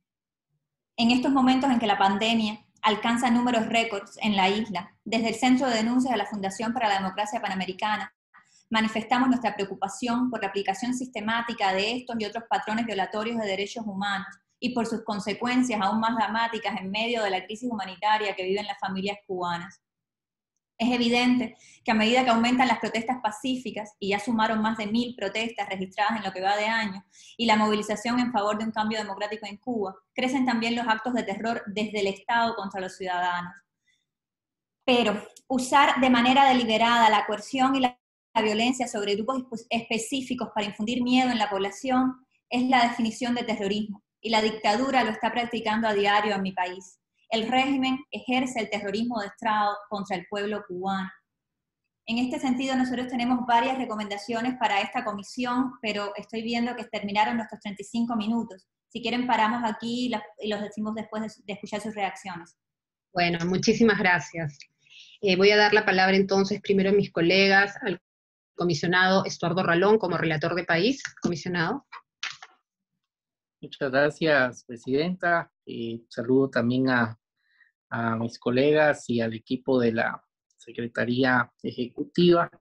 En estos momentos en que la pandemia alcanza números récords en la isla, desde el Centro de Denuncias de la Fundación para la Democracia Panamericana, manifestamos nuestra preocupación por la aplicación sistemática de estos y otros patrones violatorios de derechos humanos y por sus consecuencias aún más dramáticas en medio de la crisis humanitaria que viven las familias cubanas. Es evidente que a medida que aumentan las protestas pacíficas, y ya sumaron más de 1000 protestas registradas en lo que va de año, y la movilización en favor de un cambio democrático en Cuba, crecen también los actos de terror desde el Estado contra los ciudadanos. Pero usar de manera deliberada la coerción y la violencia sobre grupos específicos para infundir miedo en la población es la definición de terrorismo, y la dictadura lo está practicando a diario en mi país. El régimen ejerce el terrorismo de Estado contra el pueblo cubano. En este sentido, nosotros tenemos varias recomendaciones para esta comisión, pero estoy viendo que terminaron nuestros 35 minutos. Si quieren, paramos aquí y los decimos después de escuchar sus reacciones. Bueno, muchísimas gracias. Voy a dar la palabra entonces primero a mis colegas, al comisionado Estuardo Ralón como relator de país. Comisionado. Muchas gracias, presidenta. Saludo también a mis colegas y al equipo de la Secretaría Ejecutiva.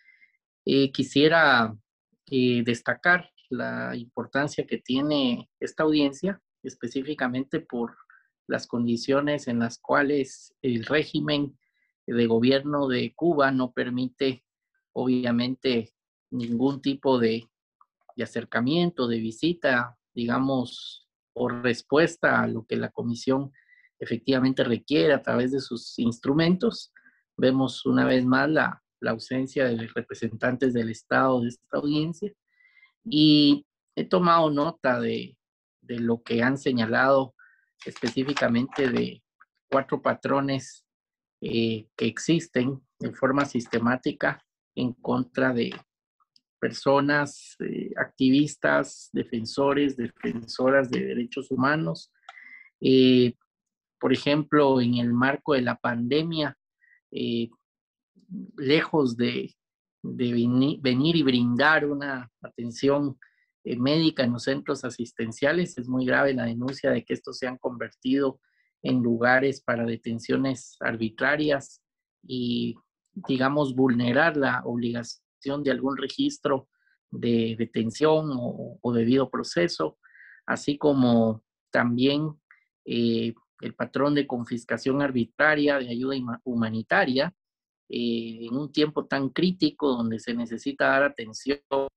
Quisiera destacar la importancia que tiene esta audiencia, específicamente por las condiciones en las cuales el régimen de gobierno de Cuba no permite, obviamente, ningún tipo de acercamiento, de visita, digamos, o respuesta a lo que la comisión efectivamente requiere a través de sus instrumentos. Vemos una vez más la ausencia de los representantes del Estado de esta audiencia, y he tomado nota de lo que han señalado específicamente de 4 patrones que existen de forma sistemática en contra de personas, activistas, defensores, defensoras de derechos humanos. Por ejemplo, en el marco de la pandemia, lejos de venir y brindar una atención médica en los centros asistenciales, es muy grave la denuncia de que estos se han convertido en lugares para detenciones arbitrarias y, digamos, vulnerar la obligación de algún registro de detención o debido proceso, así como también el patrón de confiscación arbitraria de ayuda humanitaria, en un tiempo tan crítico donde se necesita dar atención,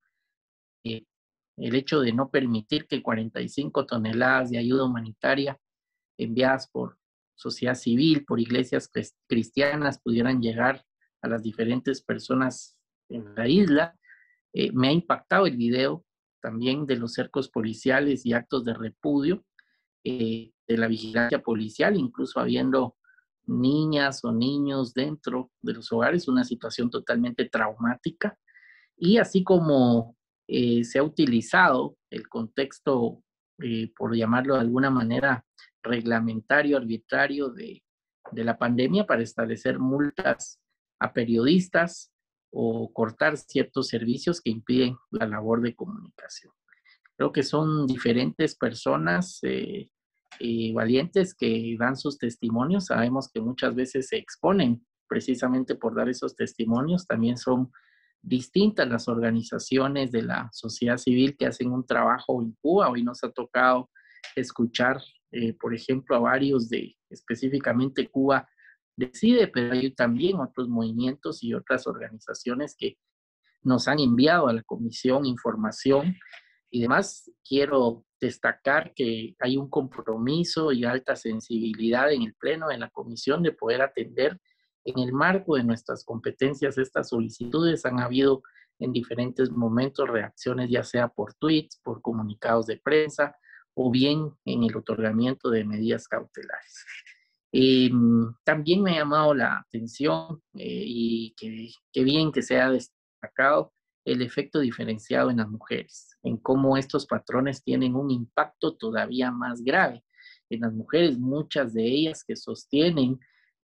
el hecho de no permitir que 45 toneladas de ayuda humanitaria enviadas por sociedad civil, por iglesias cristianas, pudieran llegar a las diferentes personas en la isla. Me ha impactado el video también de los cercos policiales y actos de repudio, de la vigilancia policial, incluso habiendo niñas o niños dentro de los hogares, una situación totalmente traumática. Y así como se ha utilizado el contexto, por llamarlo de alguna manera, reglamentario, arbitrario de la pandemia para establecer multas a periodistas o cortar ciertos servicios que impiden la labor de comunicación. Creo que son diferentes personas valientes que dan sus testimonios. Sabemos que muchas veces se exponen precisamente por dar esos testimonios. También son distintas las organizaciones de la sociedad civil que hacen un trabajo en Cuba. Hoy nos ha tocado escuchar, por ejemplo, a varios de específicamente Cuba Decide, pero hay también otros movimientos y otras organizaciones que nos han enviado a la comisión información y demás. Quiero destacar que hay un compromiso y alta sensibilidad en el Pleno de la comisión de poder atender en el marco de nuestras competencias estas solicitudes. Han habido en diferentes momentos reacciones, ya sea por tweets, por comunicados de prensa o bien en el otorgamiento de medidas cautelares. También me ha llamado la atención y que bien que se ha destacado el efecto diferenciado en las mujeres, en cómo estos patrones tienen un impacto todavía más grave en las mujeres, muchas de ellas que sostienen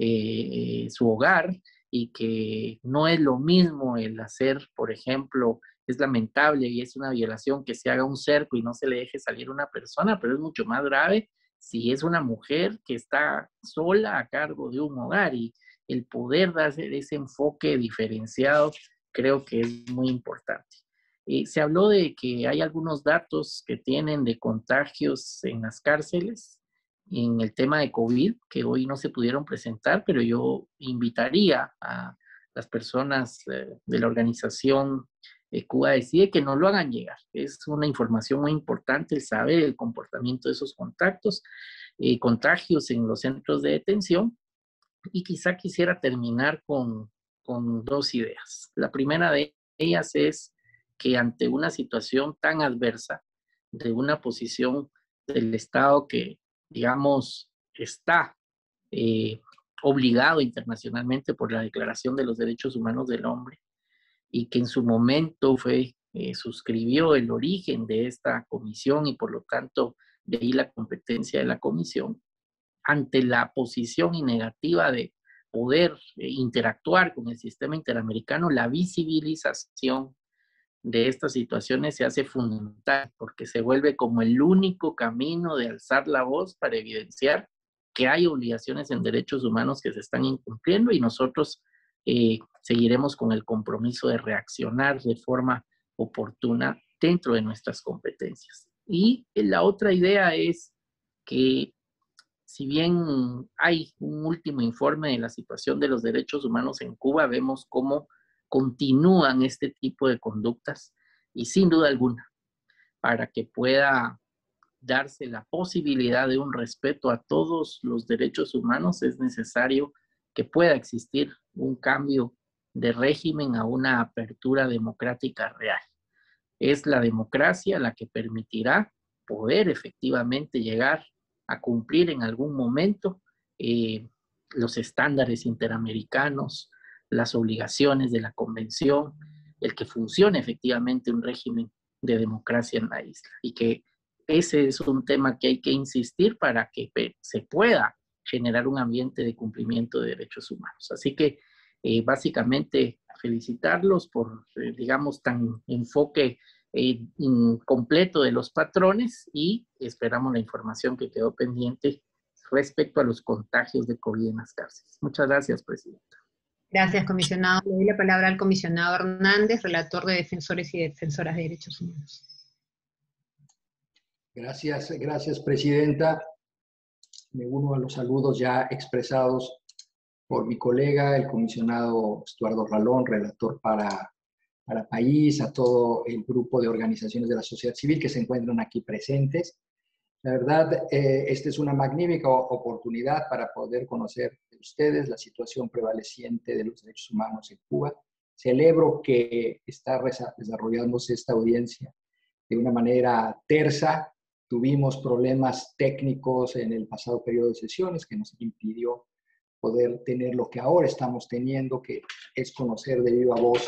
su hogar y que no es lo mismo el hacer, por ejemplo, es lamentable y es una violación que se haga un cerco y no se le deje salir una persona, pero es mucho más grave si es una mujer que está sola a cargo de un hogar, y el poder dar ese enfoque diferenciado creo que es muy importante. Se habló de que hay algunos datos que tienen de contagios en las cárceles en el tema de COVID, que hoy no se pudieron presentar, pero yo invitaría a las personas de la organización Cuba Decide que nos lo hagan llegar. Es una información muy importante el saber el comportamiento de esos contagios en los centros de detención. Y quizá quisiera terminar con dos ideas. La primera de ellas es que ante una situación tan adversa, de una posición del Estado que, digamos, está obligado internacionalmente por la Declaración de los Derechos Humanos del Hombre, y que en su momento suscribió el origen de esta comisión y por lo tanto de ahí la competencia de la comisión, ante la posición y negativa de poder interactuar con el sistema interamericano, la visibilización de estas situaciones se hace fundamental porque se vuelve como el único camino de alzar la voz para evidenciar que hay obligaciones en derechos humanos que se están incumpliendo, y nosotros seguiremos con el compromiso de reaccionar de forma oportuna dentro de nuestras competencias. Y la otra idea es que si bien hay un último informe de la situación de los derechos humanos en Cuba, vemos cómo continúan este tipo de conductas, y sin duda alguna, para que pueda darse la posibilidad de un respeto a todos los derechos humanos, es necesario que pueda existir un cambio de régimen a una apertura democrática real. Es la democracia la que permitirá poder efectivamente llegar a cumplir en algún momento los estándares interamericanos, las obligaciones de la convención, el que funcione efectivamente un régimen de democracia en la isla, y que ese es un tema que hay que insistir para que se pueda generar un ambiente de cumplimiento de derechos humanos. Así que básicamente felicitarlos por, digamos, tan enfoque completo de los patrones, y esperamos la información que quedó pendiente respecto a los contagios de COVID en las cárceles. Muchas gracias, Presidenta. Gracias, comisionado. Le doy la palabra al comisionado Hernández, relator de Defensores y Defensoras de Derechos Humanos. Gracias, Presidenta. Me uno a los saludos ya expresados por mi colega, el comisionado Estuardo Ralón, relator para País, a todo el grupo de organizaciones de la sociedad civil que se encuentran aquí presentes. La verdad, esta es una magnífica oportunidad para poder conocer de ustedes la situación prevaleciente de los derechos humanos en Cuba. Celebro que está desarrollándose esta audiencia de una manera tersa. Tuvimos problemas técnicos en el pasado periodo de sesiones que nos impidió poder tener lo que ahora estamos teniendo, que es conocer de viva voz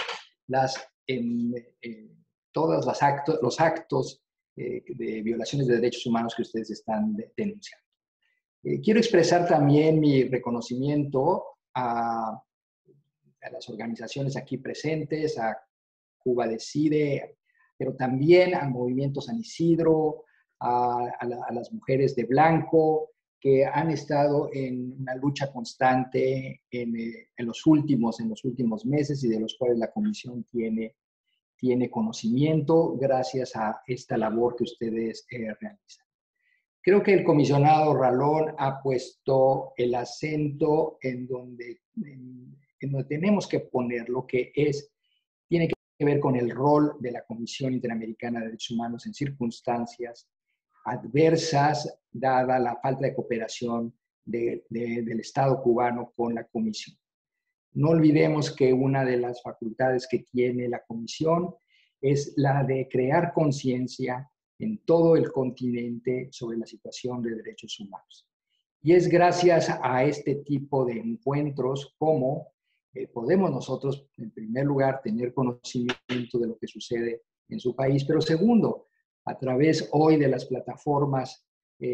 todos los actos de violaciones de derechos humanos que ustedes están denunciando. Quiero expresar también mi reconocimiento a las organizaciones aquí presentes, a Cuba Decide, pero también al Movimiento San Isidro, a las mujeres de blanco, que han estado en una lucha constante en los últimos meses y de los cuales la Comisión tiene conocimiento gracias a esta labor que ustedes realizan. Creo que el comisionado Ralón ha puesto el acento en donde tenemos que poner lo que tiene que ver con el rol de la Comisión Interamericana de Derechos Humanos en circunstancias adversas, dada la falta de cooperación del Estado cubano con la Comisión. No olvidemos que una de las facultades que tiene la Comisión es la de crear conciencia en todo el continente sobre la situación de derechos humanos. Y es gracias a este tipo de encuentros como podemos nosotros, en primer lugar, tener conocimiento de lo que sucede en su país, pero segundo, a través hoy de las plataformas,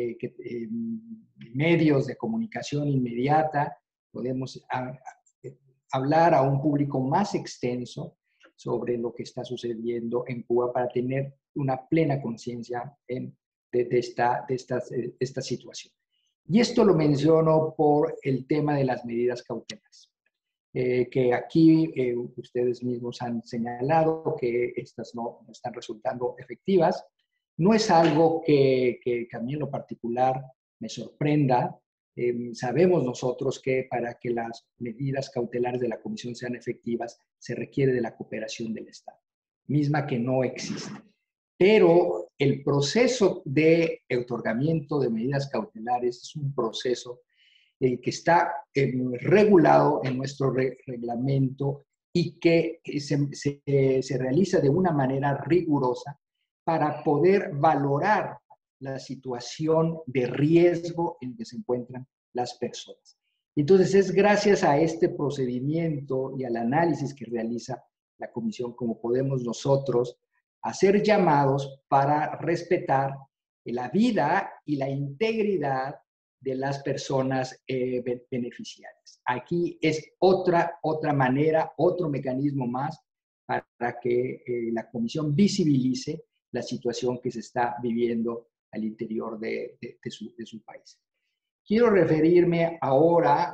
medios de comunicación inmediata, podemos hablar a un público más extenso sobre lo que está sucediendo en Cuba para tener una plena conciencia de esta situación. Y esto lo menciono por el tema de las medidas cautelares, que aquí ustedes mismos han señalado que estas no están resultando efectivas. No es algo que a mí en lo particular me sorprenda. Sabemos nosotros que para que las medidas cautelares de la Comisión sean efectivas se requiere de la cooperación del Estado, misma que no existe. Pero el proceso de otorgamiento de medidas cautelares es un proceso que está regulado en nuestro reglamento y que se realiza de una manera rigurosa para poder valorar la situación de riesgo en que se encuentran las personas. Entonces, es gracias a este procedimiento y al análisis que realiza la Comisión como podemos nosotros hacer llamados para respetar la vida y la integridad de las personas beneficiarias. Aquí es otra manera, otro mecanismo más para que la Comisión visibilice la situación que se está viviendo al interior de su país. Quiero referirme ahora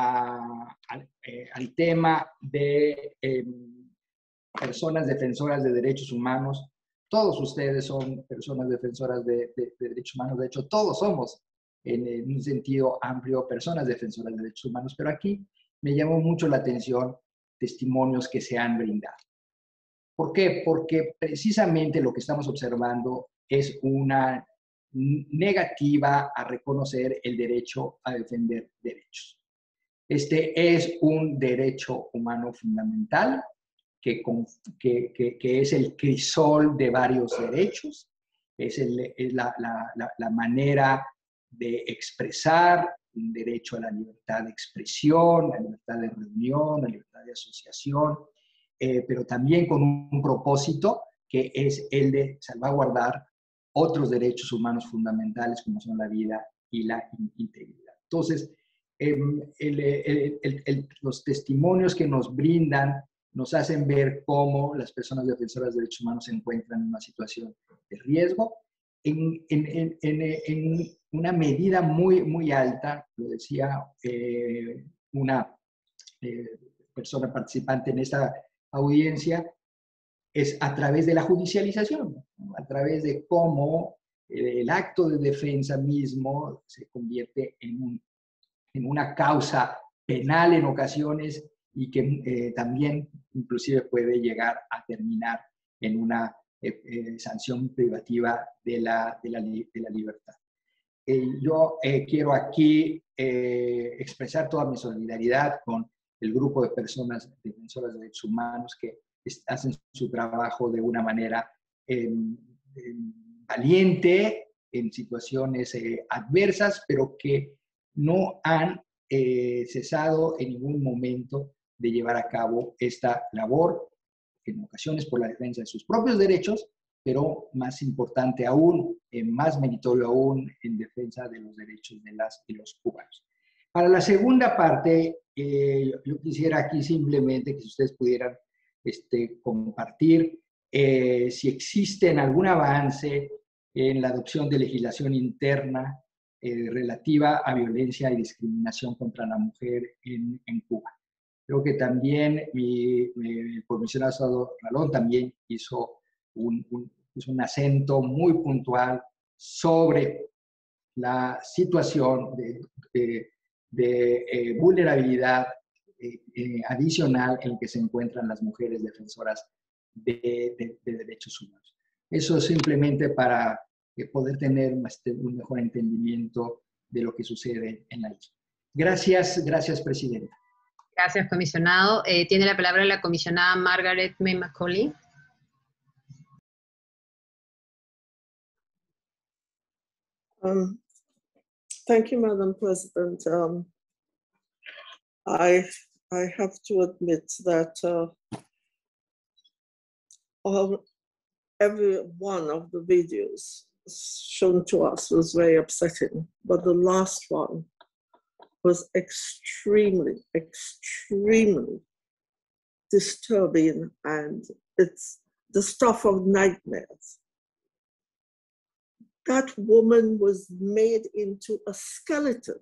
al tema de personas defensoras de derechos humanos. Todos ustedes son personas defensoras de derechos humanos. De hecho, todos somos, en un sentido amplio, personas defensoras de derechos humanos. Pero aquí me llamó mucho la atención testimonios que se han brindado. ¿Por qué? Porque precisamente lo que estamos observando es una negativa a reconocer el derecho a defender derechos. Este es un derecho humano fundamental que es el crisol de varios derechos, es la manera de expresar un derecho a la libertad de expresión, la libertad de reunión, la libertad de asociación, pero también con un propósito que es el de salvaguardar otros derechos humanos fundamentales como son la vida y la integridad. Entonces, los testimonios que nos brindan nos hacen ver cómo las personas defensoras de derechos humanos se encuentran en una situación de riesgo, en una medida muy alta, lo decía una persona participante en esta audiencia, es a través de la judicialización, ¿no? A través de cómo el acto de defensa mismo se convierte en una causa penal en ocasiones y que también inclusive puede llegar a terminar en una sanción privativa de la libertad. Yo quiero aquí expresar toda mi solidaridad con el grupo de personas defensoras de derechos humanos que hacen su trabajo de una manera valiente en situaciones adversas, pero que no han cesado en ningún momento de llevar a cabo esta labor, en ocasiones por la defensa de sus propios derechos, pero más importante aún, más meritorio aún, en defensa de los derechos de las y los cubanos. Para la segunda parte, yo quisiera aquí simplemente que si ustedes pudieran compartir si existe algún avance en la adopción de legislación interna relativa a violencia y discriminación contra la mujer en Cuba. Creo que también el comisionado Ralón también hizo un acento muy puntual sobre la situación de vulnerabilidad adicional en que se encuentran las mujeres defensoras de derechos humanos. Eso simplemente para poder tener un mejor entendimiento de lo que sucede en la isla. Gracias, Presidenta. Gracias, comisionado. Tiene la palabra la comisionada Margaret May Macaulay. Thank you, Madam President. I have to admit that every one of the videos shown to us was very upsetting, but the last one was extremely, extremely disturbing, and it's the stuff of nightmares. That woman was made into a skeleton.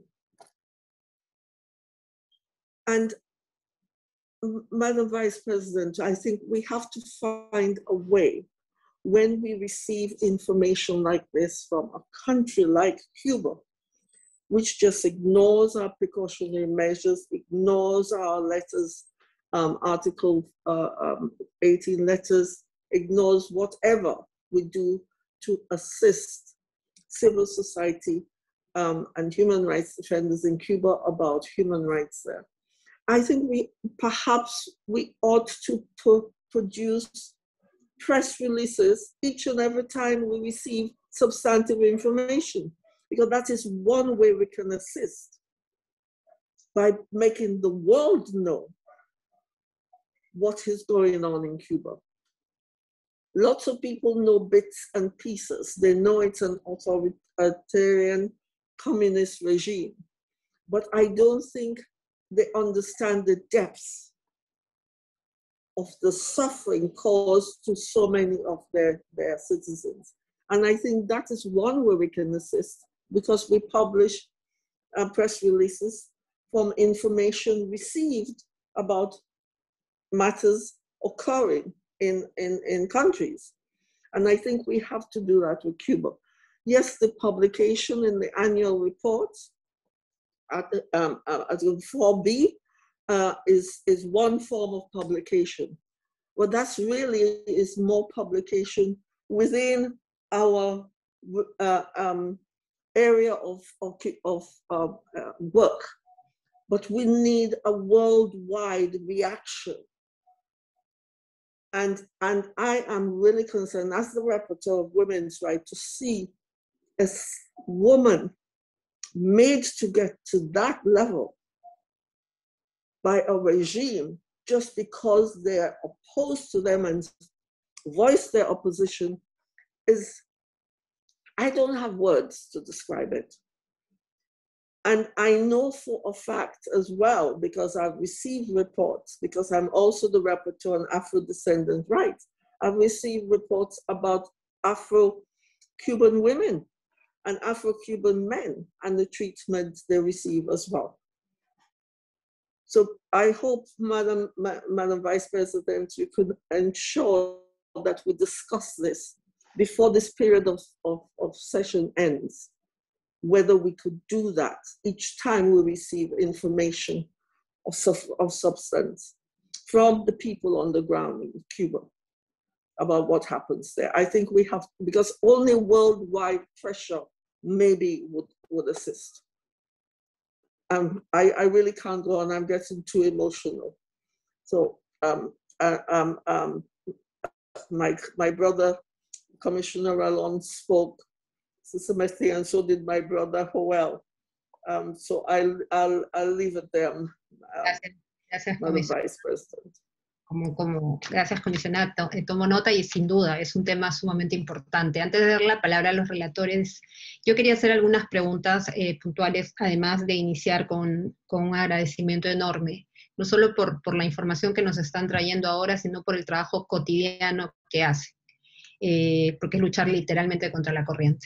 And Madam Vice President, I think we have to find a way when we receive information like this from a country like Cuba, which just ignores our precautionary measures, ignores our letters, Article 18 letters, ignores whatever we do to assist civil society and human rights defenders in Cuba about human rights there. I think perhaps we ought to produce press releases each and every time we receive substantive information, because that is one way we can assist, by making the world know what is going on in Cuba. Lots of people know bits and pieces. They know it's an authoritarian communist regime, but I don't think they understand the depths of the suffering caused to so many of their citizens. And I think that is one way we can assist, because we publish press releases from information received about matters occurring in countries. And I think we have to do that with Cuba. Yes, the publication in the annual reports at 4B is one form of publication. But that's really is more publication within our area of work. But we need a worldwide reaction. And I am really concerned as the rapporteur of women's rights to see a woman made to get to that level by a regime just because they're opposed to them and voice their opposition is, I don't have words to describe it. And I know for a fact as well, because I've received reports, because I'm also the rapporteur on Afro-descendant rights, I've received reports about Afro-Cuban women and Afro-Cuban men and the treatment they receive as well. So I hope, Madam Vice President, you could ensure that we discuss this before this period of session ends, whether we could do that each time we receive information of substance from the people on the ground in Cuba about what happens there. I think we have, because only worldwide pressure maybe would assist. I really can't go on, I'm getting too emotional. So my brother, Commissioner Rallon, spoke, Sister Messi, and so did my brother Joel. So I'll leave it there. Gracias, Madam Vice President. Gracias, comisionada. Tomo nota y sin duda es un tema sumamente importante. Antes de dar la palabra a los relatores, yo quería hacer algunas preguntas puntuales, además de iniciar con un agradecimiento enorme, no solo por la información que nos están trayendo ahora, sino por el trabajo cotidiano que hace, porque es luchar literalmente contra la corriente.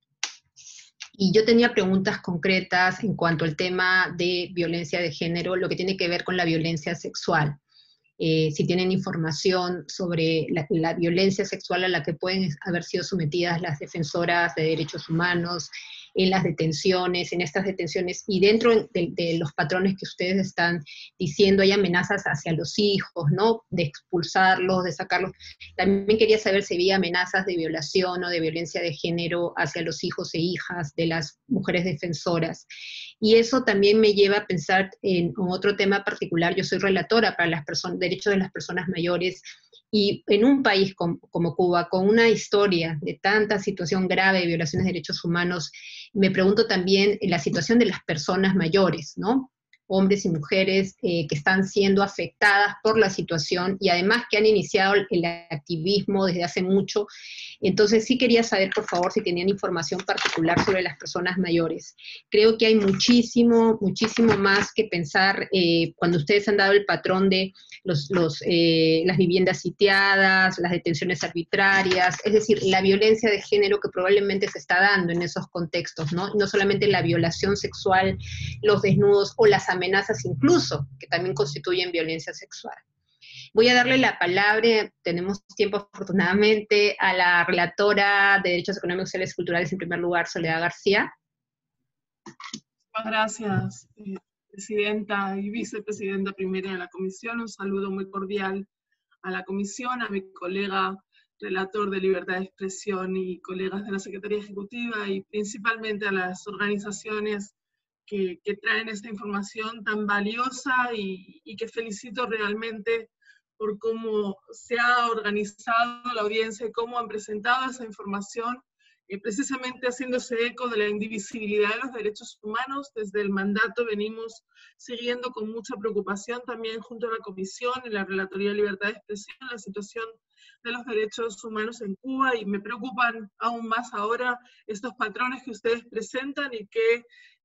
Y yo tenía preguntas concretas en cuanto al tema de violencia de género, lo que tiene que ver con la violencia sexual. Si tienen información sobre la violencia sexual a la que pueden haber sido sometidas las defensoras de derechos humanos, en las detenciones, en estas detenciones, y dentro de los patrones que ustedes están diciendo, hay amenazas hacia los hijos, ¿no? De expulsarlos, de sacarlos. También quería saber si había amenazas de violación o de violencia de género hacia los hijos e hijas de las mujeres defensoras. Y eso también me lleva a pensar en otro tema particular. Yo soy relatora para derechos de las personas mayores, y en un país como Cuba, con una historia de tanta situación grave de violaciones de derechos humanos, me pregunto también en la situación de las personas mayores, ¿no? Hombres y mujeres que están siendo afectadas por la situación y además que han iniciado el activismo desde hace mucho. Entonces sí quería saber, por favor, si tenían información particular sobre las personas mayores. Creo que hay muchísimo más que pensar cuando ustedes han dado el patrón de las viviendas sitiadas, las detenciones arbitrarias, es decir, la violencia de género que probablemente se está dando en esos contextos, ¿no? No solamente la violación sexual, los desnudos o las amenazas incluso, que también constituyen violencia sexual. Voy a darle la palabra, tenemos tiempo afortunadamente, a la relatora de Derechos Económicos, Sociales y Culturales, en primer lugar, Soledad García. Muchas gracias, presidenta y vicepresidenta primera de la comisión. Un saludo muy cordial a la comisión, a mi colega relator de libertad de expresión y colegas de la Secretaría Ejecutiva, y principalmente a las organizaciones que traen esta información tan valiosa y que felicito realmente por cómo se ha organizado la audiencia y cómo han presentado esa información, precisamente haciéndose eco de la indivisibilidad de los derechos humanos. Desde el mandato venimos siguiendo con mucha preocupación también junto a la Comisión y la Relatoría de Libertad de Expresión la situación de los derechos humanos en Cuba, y me preocupan aún más ahora estos patrones que ustedes presentan y que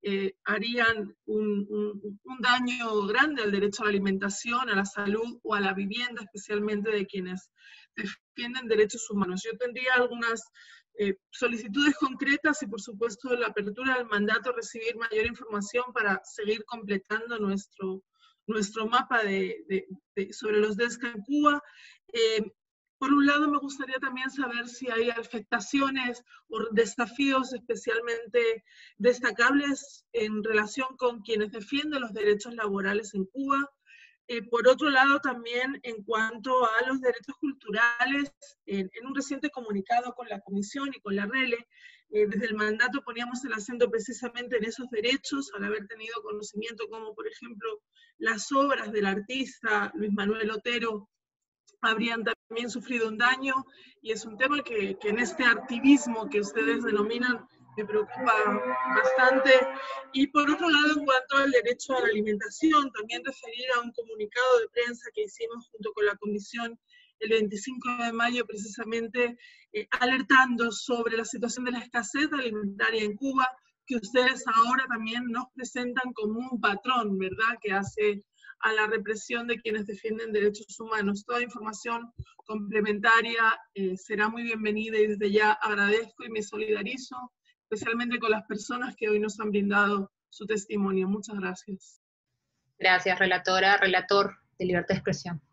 harían un daño grande al derecho a la alimentación, a la salud o a la vivienda, especialmente de quienes defienden derechos humanos. Yo tendría algunas solicitudes concretas y por supuesto la apertura del mandato, recibir mayor información para seguir completando nuestro mapa sobre los DESCA en Cuba. Por un lado, me gustaría también saber si hay afectaciones o desafíos especialmente destacables en relación con quienes defienden los derechos laborales en Cuba. Por otro lado, también en cuanto a los derechos culturales, en un reciente comunicado con la Comisión y con la RELE, desde el mandato poníamos el acento precisamente en esos derechos, al haber tenido conocimiento como, por ejemplo, las obras del artista Luis Manuel Otero habrían también sufrido un daño, y es un tema que en este activismo que ustedes denominan me preocupa bastante. Y por otro lado, en cuanto al derecho a la alimentación, también referir a un comunicado de prensa que hicimos junto con la Comisión el 25 de mayo, precisamente alertando sobre la situación de la escasez alimentaria en Cuba, que ustedes ahora también nos presentan como un patrón, ¿verdad?, que hace a la represión de quienes defienden derechos humanos. Toda información complementaria será muy bienvenida, y desde ya agradezco y me solidarizo, especialmente con las personas que hoy nos han brindado su testimonio. Muchas gracias. Gracias, relatora. Relator de Libertad de Expresión.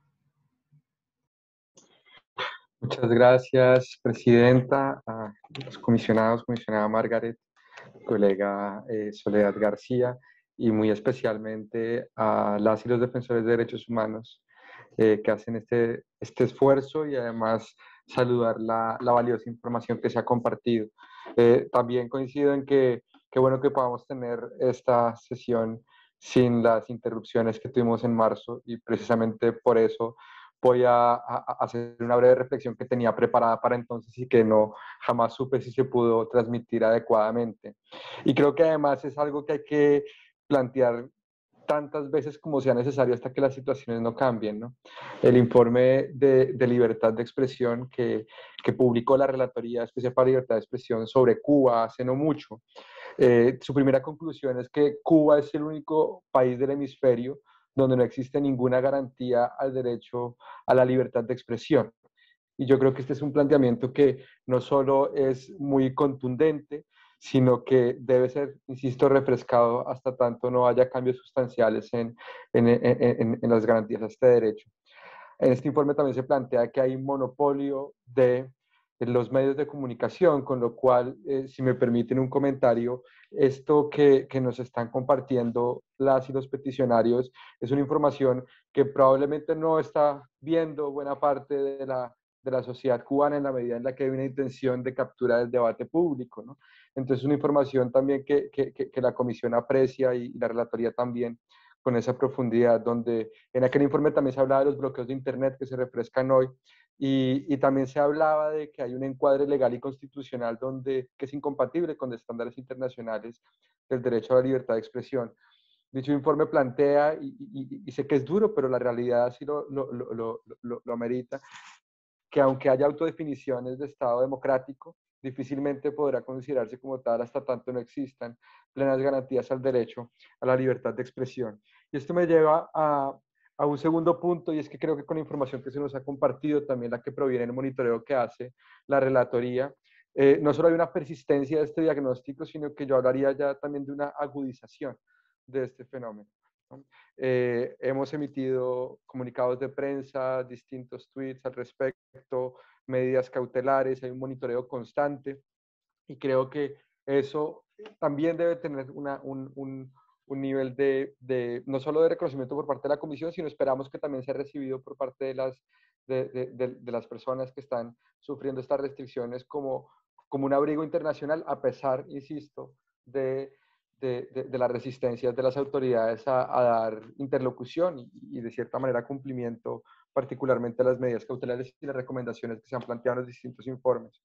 Muchas gracias, presidenta, a los comisionados, comisionada Margaret, colega Soledad García, y muy especialmente a las y los defensores de derechos humanos que hacen este esfuerzo, y además saludar la valiosa información que se ha compartido. También coincido en que qué bueno que podamos tener esta sesión sin las interrupciones que tuvimos en marzo, y precisamente por eso voy a hacer una breve reflexión que tenía preparada para entonces y que no jamás supe si se pudo transmitir adecuadamente. Y creo que además es algo que hay que plantear tantas veces como sea necesario hasta que las situaciones no cambien, ¿no? El informe de libertad de expresión que publicó la Relatoría Especial para Libertad de Expresión sobre Cuba hace no mucho, su primera conclusión es que Cuba es el único país del hemisferio donde no existe ninguna garantía al derecho a la libertad de expresión. Y yo creo que este es un planteamiento que no solo es muy contundente, sino que debe ser, insisto, refrescado hasta tanto no haya cambios sustanciales en las garantías a este derecho. En este informe también se plantea que hay monopolio de los medios de comunicación, con lo cual, si me permiten un comentario, esto que nos están compartiendo las y los peticionarios es una información que probablemente no está viendo buena parte de la sociedad cubana, en la medida en la que hay una intención de captura del debate público, ¿no? Entonces, una información también que la Comisión aprecia, y la Relatoría también, con esa profundidad, donde en aquel informe también se hablaba de los bloqueos de Internet que se refrescan hoy, y también se hablaba de que hay un encuadre legal y constitucional que es incompatible con los estándares internacionales del derecho a la libertad de expresión. Dicho informe plantea, y sé que es duro, pero la realidad así lo amerita, que aunque haya autodefiniciones de Estado democrático, difícilmente podrá considerarse como tal hasta tanto no existan plenas garantías al derecho a la libertad de expresión. Y esto me lleva a un segundo punto, y es que creo que con la información que se nos ha compartido, también la que proviene del monitoreo que hace la Relatoría, no solo hay una persistencia de este diagnóstico, sino que yo hablaría ya también de una agudización de este fenómeno, ¿no? Hemos emitido comunicados de prensa, distintos tweets al respecto, medidas cautelares, hay un monitoreo constante, y creo que eso también debe tener un nivel no solo de reconocimiento por parte de la Comisión, sino esperamos que también sea recibido por parte de las personas que están sufriendo estas restricciones como un abrigo internacional, a pesar, insisto, de las resistencias de las autoridades a dar interlocución y de cierta manera cumplimiento, particularmente a las medidas cautelares y las recomendaciones que se han planteado en los distintos informes.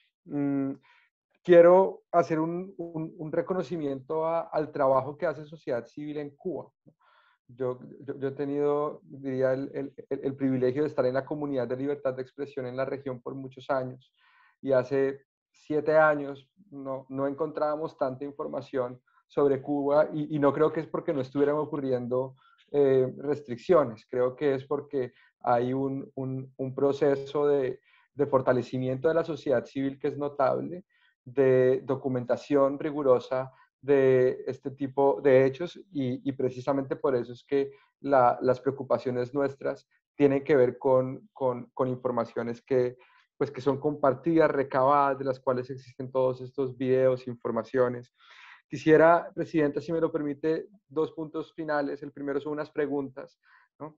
Quiero hacer un reconocimiento al trabajo que hace sociedad civil en Cuba. Yo he tenido, diría, el privilegio de estar en la comunidad de libertad de expresión en la región por muchos años, y hace 7 años no encontrábamos tanta información sobre Cuba, y no creo que es porque no estuvieran ocurriendo restricciones, creo que es porque hay un proceso de fortalecimiento de la sociedad civil que es notable, de documentación rigurosa de este tipo de hechos, y precisamente por eso es que las preocupaciones nuestras tienen que ver con informaciones que son compartidas, recabadas, de las cuales existen todos estos videos, informaciones. Quisiera, Presidenta, si me lo permite, 2 puntos finales. El primero son unas preguntas, ¿no?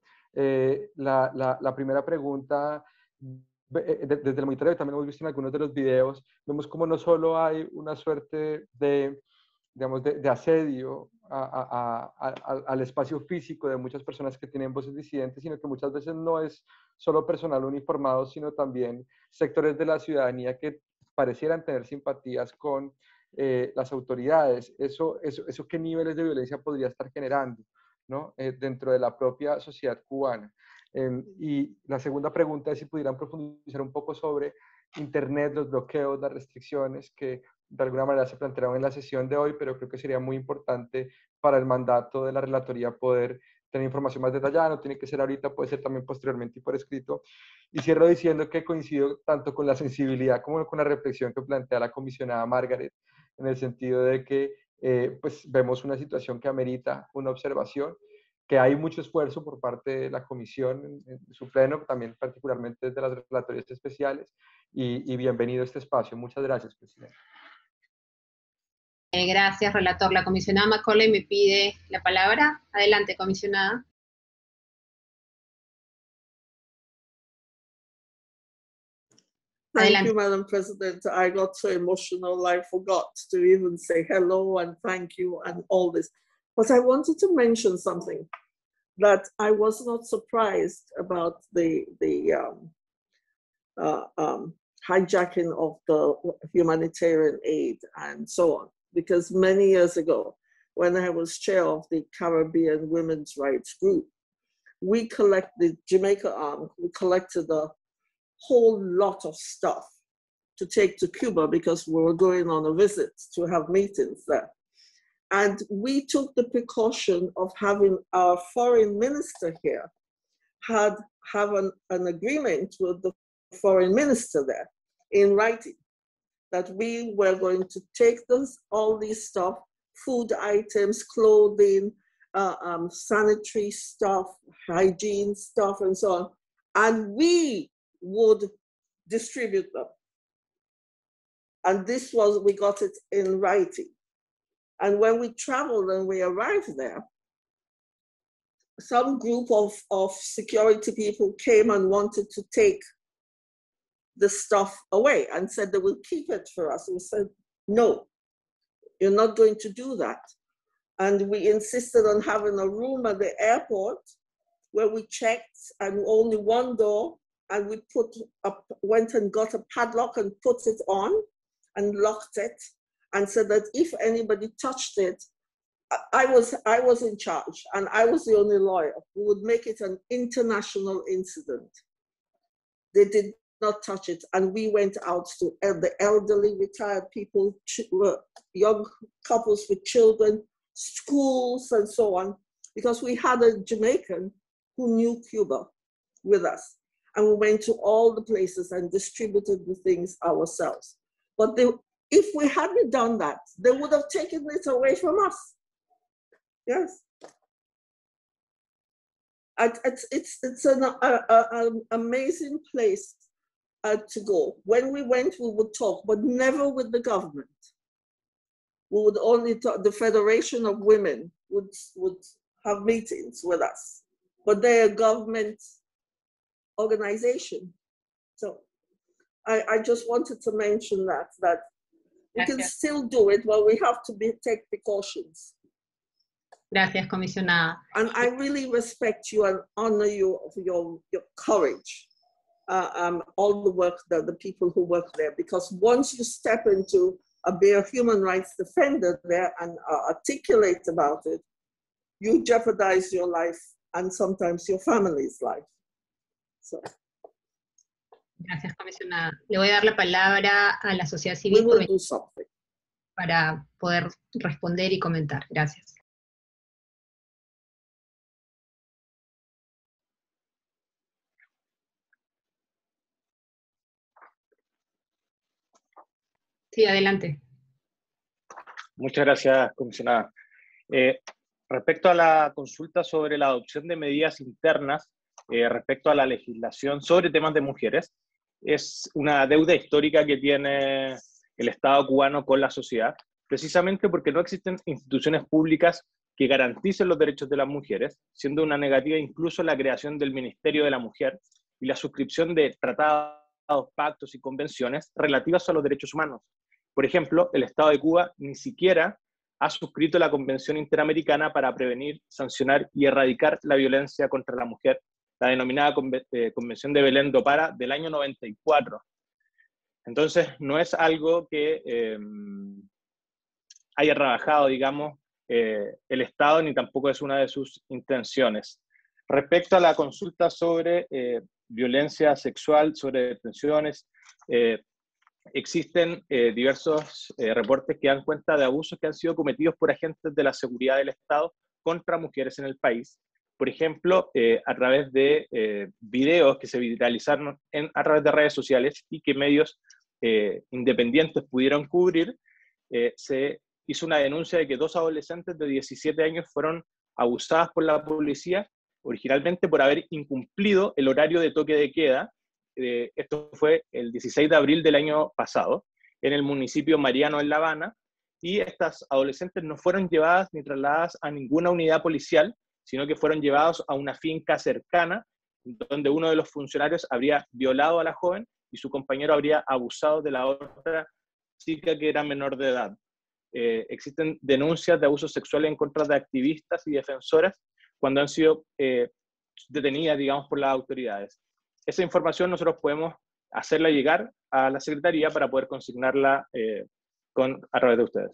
La primera pregunta, desde el monitoreo, también hemos visto en algunos de los videos, vemos como no solo hay una suerte de asedio al espacio físico de muchas personas que tienen voces disidentes, sino que muchas veces no es solo personal uniformado, sino también sectores de la ciudadanía que parecieran tener simpatías con las autoridades. ¿Eso qué niveles de violencia podría estar generando, ¿no? Dentro de la propia sociedad cubana? Y la segunda pregunta es si pudieran profundizar un poco sobre Internet, los bloqueos, las restricciones que de alguna manera se plantearon en la sesión de hoy, pero creo que sería muy importante para el mandato de la Relatoría poder tener información más detallada. No tiene que ser ahorita, puede ser también posteriormente y por escrito. Y cierro diciendo que coincido tanto con la sensibilidad como con la reflexión que plantea la comisionada Margaret, en el sentido de que pues vemos una situación que amerita una observación, que hay mucho esfuerzo por parte de la Comisión en su pleno, también particularmente desde las relatorías especiales, y bienvenido a este espacio. Muchas gracias, Presidente. Gracias, relator. La comisionada Macaulay me pide la palabra. Adelante, comisionada. Thank you, Madam President. I got so emotional, I forgot to even say hello and thank you and all this. But I wanted to mention something, that I was not surprised about the hijacking of the humanitarian aid and so on, because many years ago, when I was chair of the Caribbean Women's Rights Group, we collected, Jamaica Arm, we collected a whole lot of stuff to take to Cuba because we were going on a visit to have meetings there. And we took the precaution of having our foreign minister here have an agreement with the foreign minister there in writing that we were going to take all these stuff, food items, clothing, sanitary stuff, hygiene stuff, and so on, and we would distribute them. And this was, we got it in writing. And when we traveled and we arrived there, some group of security people came and wanted to take the stuff away and said they will keep it for us. We said, no, you're not going to do that. And we insisted on having a room at the airport where we checked and only one door, and we went and got a padlock and put it on and locked it and said that if anybody touched it, I was in charge and I was the only lawyer. We would make it an international incident. They did not touch it, and we went out to the elderly, retired people, young couples with children, schools and so on, because we had a Jamaican who knew Cuba with us. And we went to all the places and distributed the things ourselves. But if we hadn't done that, they would have taken it away from us. Yes. It's an amazing place to go. When we went, we would talk, but never with the government. We would only talk, the Federation of Women would have meetings with us, but they're a government organization. So I just wanted to mention that we can still do it, but we have to take precautions. Gracias, comisionada. And I really respect you and honor you for your courage, all the work that the people who work there, because once you step into be a human rights defender there and articulate about it, you jeopardize your life and sometimes your family's life. So. Gracias, comisionada. Le voy a dar la palabra a la sociedad civil para poder responder y comentar. Gracias. Sí, adelante. Muchas gracias, comisionada. Respecto a la consulta sobre la adopción de medidas internas respecto a la legislación sobre temas de mujeres, es una deuda histórica que tiene el Estado cubano con la sociedad, precisamente porque no existen instituciones públicas que garanticen los derechos de las mujeres, siendo una negativa incluso la creación del Ministerio de la Mujer y la suscripción de tratados, pactos y convenciones relativas a los derechos humanos. Por ejemplo, el Estado de Cuba ni siquiera ha suscrito la Convención Interamericana para prevenir, sancionar y erradicar la violencia contra la mujer, la denominada Convención de Belén do Pará del año 94. Entonces, no es algo que haya trabajado, digamos, el Estado, ni tampoco es una de sus intenciones. Respecto a la consulta sobre violencia sexual, sobre detenciones, existen diversos reportes que dan cuenta de abusos que han sido cometidos por agentes de la seguridad del Estado contra mujeres en el país. Por ejemplo, a través de videos que se viralizaron a través de redes sociales y que medios independientes pudieron cubrir, se hizo una denuncia de que 2 adolescentes de 17 años fueron abusadas por la policía, originalmente por haber incumplido el horario de toque de queda. Esto fue el 16 de abril del año pasado, en el municipio Mariano, en La Habana, y estas adolescentes no fueron llevadas ni trasladadas a ninguna unidad policial, sino que fueron llevados a una finca cercana, donde uno de los funcionarios habría violado a la joven y su compañero habría abusado de la otra chica que era menor de edad. Existen denuncias de abusos sexuales en contra de activistas y defensoras cuando han sido detenidas, digamos, por las autoridades. Esa información nosotros podemos hacerla llegar a la Secretaría para poder consignarla a través de ustedes.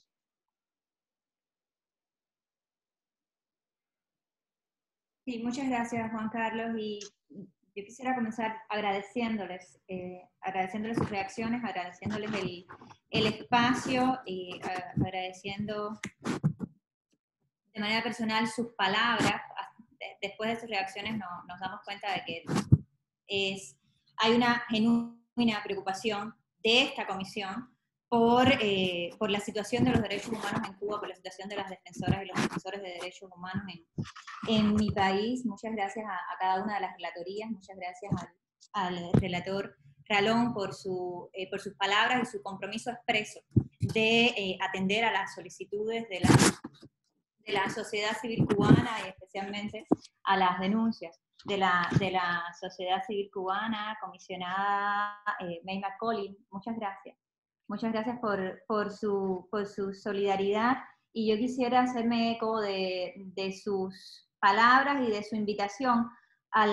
Sí, muchas gracias, Juan Carlos, y yo quisiera comenzar agradeciéndoles sus reacciones, agradeciéndoles el espacio y agradeciendo de manera personal sus palabras. Después de sus reacciones nos damos cuenta de que hay una genuina preocupación de esta comisión por la situación de los derechos humanos en Cuba, por la situación de las defensoras y los defensores de derechos humanos en mi país. Muchas gracias a cada una de las relatorías, muchas gracias al relator Ralón por sus palabras y su compromiso expreso de atender a las solicitudes de la sociedad civil cubana y especialmente a las denuncias de la sociedad civil cubana, comisionada May McCauley. Muchas gracias. Muchas gracias por su solidaridad, y yo quisiera hacerme eco de sus palabras y de su invitación a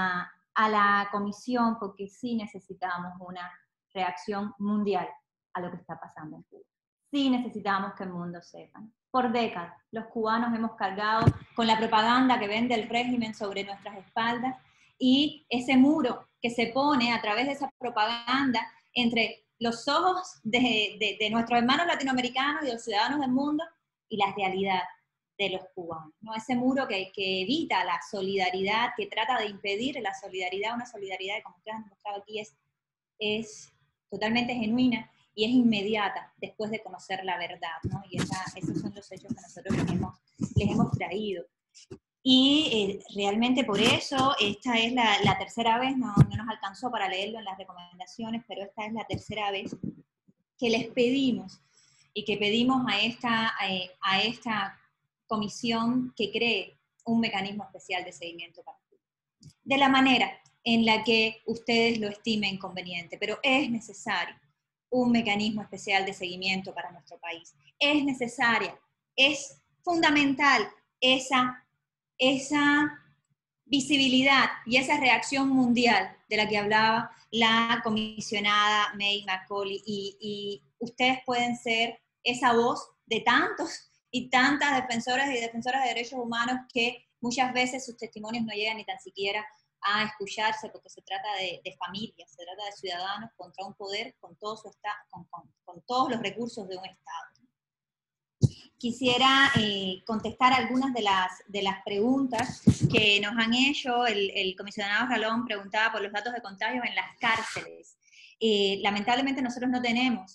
la comisión, porque sí necesitamos una reacción mundial a lo que está pasando en Cuba. Sí necesitamos que el mundo sepa. Por décadas, los cubanos hemos cargado con la propaganda que vende el régimen sobre nuestras espaldas, y ese muro que se pone a través de esa propaganda entre los ojos de nuestros hermanos latinoamericanos y de los ciudadanos del mundo y la realidad de los cubanos, ¿no? Ese muro que evita la solidaridad, que trata de impedir la solidaridad, una solidaridad que, como ustedes han mostrado aquí, es totalmente genuina y es inmediata después de conocer la verdad, ¿no? Y esos son los hechos que nosotros les hemos traído. Y realmente por eso, esta es la tercera vez, no nos alcanzó para leerlo en las recomendaciones, pero esta es la tercera vez que les pedimos, y que pedimos a esta comisión que cree un mecanismo especial de seguimiento para Cuba, de la manera en la que ustedes lo estimen conveniente, pero es necesario un mecanismo especial de seguimiento para nuestro país. Es necesaria, es fundamental esa visibilidad y esa reacción mundial de la que hablaba la comisionada May McCauley, y ustedes pueden ser esa voz de tantos y tantas defensoras y defensoras de derechos humanos que muchas veces sus testimonios no llegan ni tan siquiera a escucharse, porque se trata de familias, se trata de ciudadanos contra un poder con todos los recursos de un Estado. Quisiera contestar algunas de las preguntas que nos han hecho. El comisionado Ralón preguntaba por los datos de contagio en las cárceles. Lamentablemente nosotros no tenemos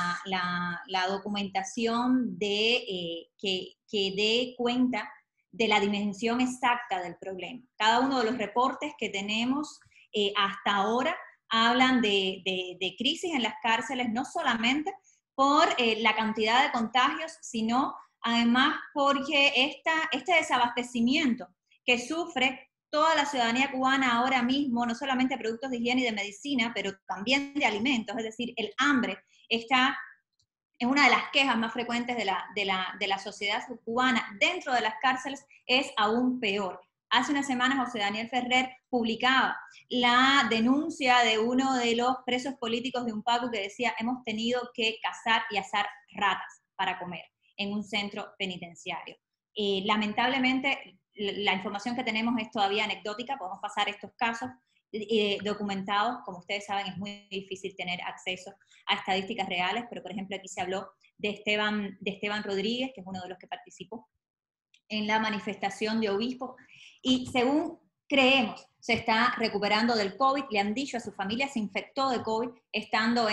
la documentación que dé cuenta de la dimensión exacta del problema. Cada uno de los reportes que tenemos hasta ahora hablan de crisis en las cárceles, no solamente por la cantidad de contagios, sino además porque este desabastecimiento que sufre toda la ciudadanía cubana ahora mismo, no solamente de productos de higiene y de medicina, pero también de alimentos, es decir, el hambre es una de las quejas más frecuentes de la sociedad cubana dentro de las cárceles, es aún peor. Hace unas semanas José Daniel Ferrer publicaba la denuncia de uno de los presos políticos de UNPACU que decía: hemos tenido que cazar y asar ratas para comer en un centro penitenciario. Lamentablemente, la información que tenemos es todavía anecdótica, podemos pasar estos casos documentados. Como ustedes saben, es muy difícil tener acceso a estadísticas reales, pero por ejemplo aquí se habló de Esteban Rodríguez, que es uno de los que participó en la manifestación de obispos, y según creemos se está recuperando del COVID. Le han dicho a su familia, se infectó de COVID estando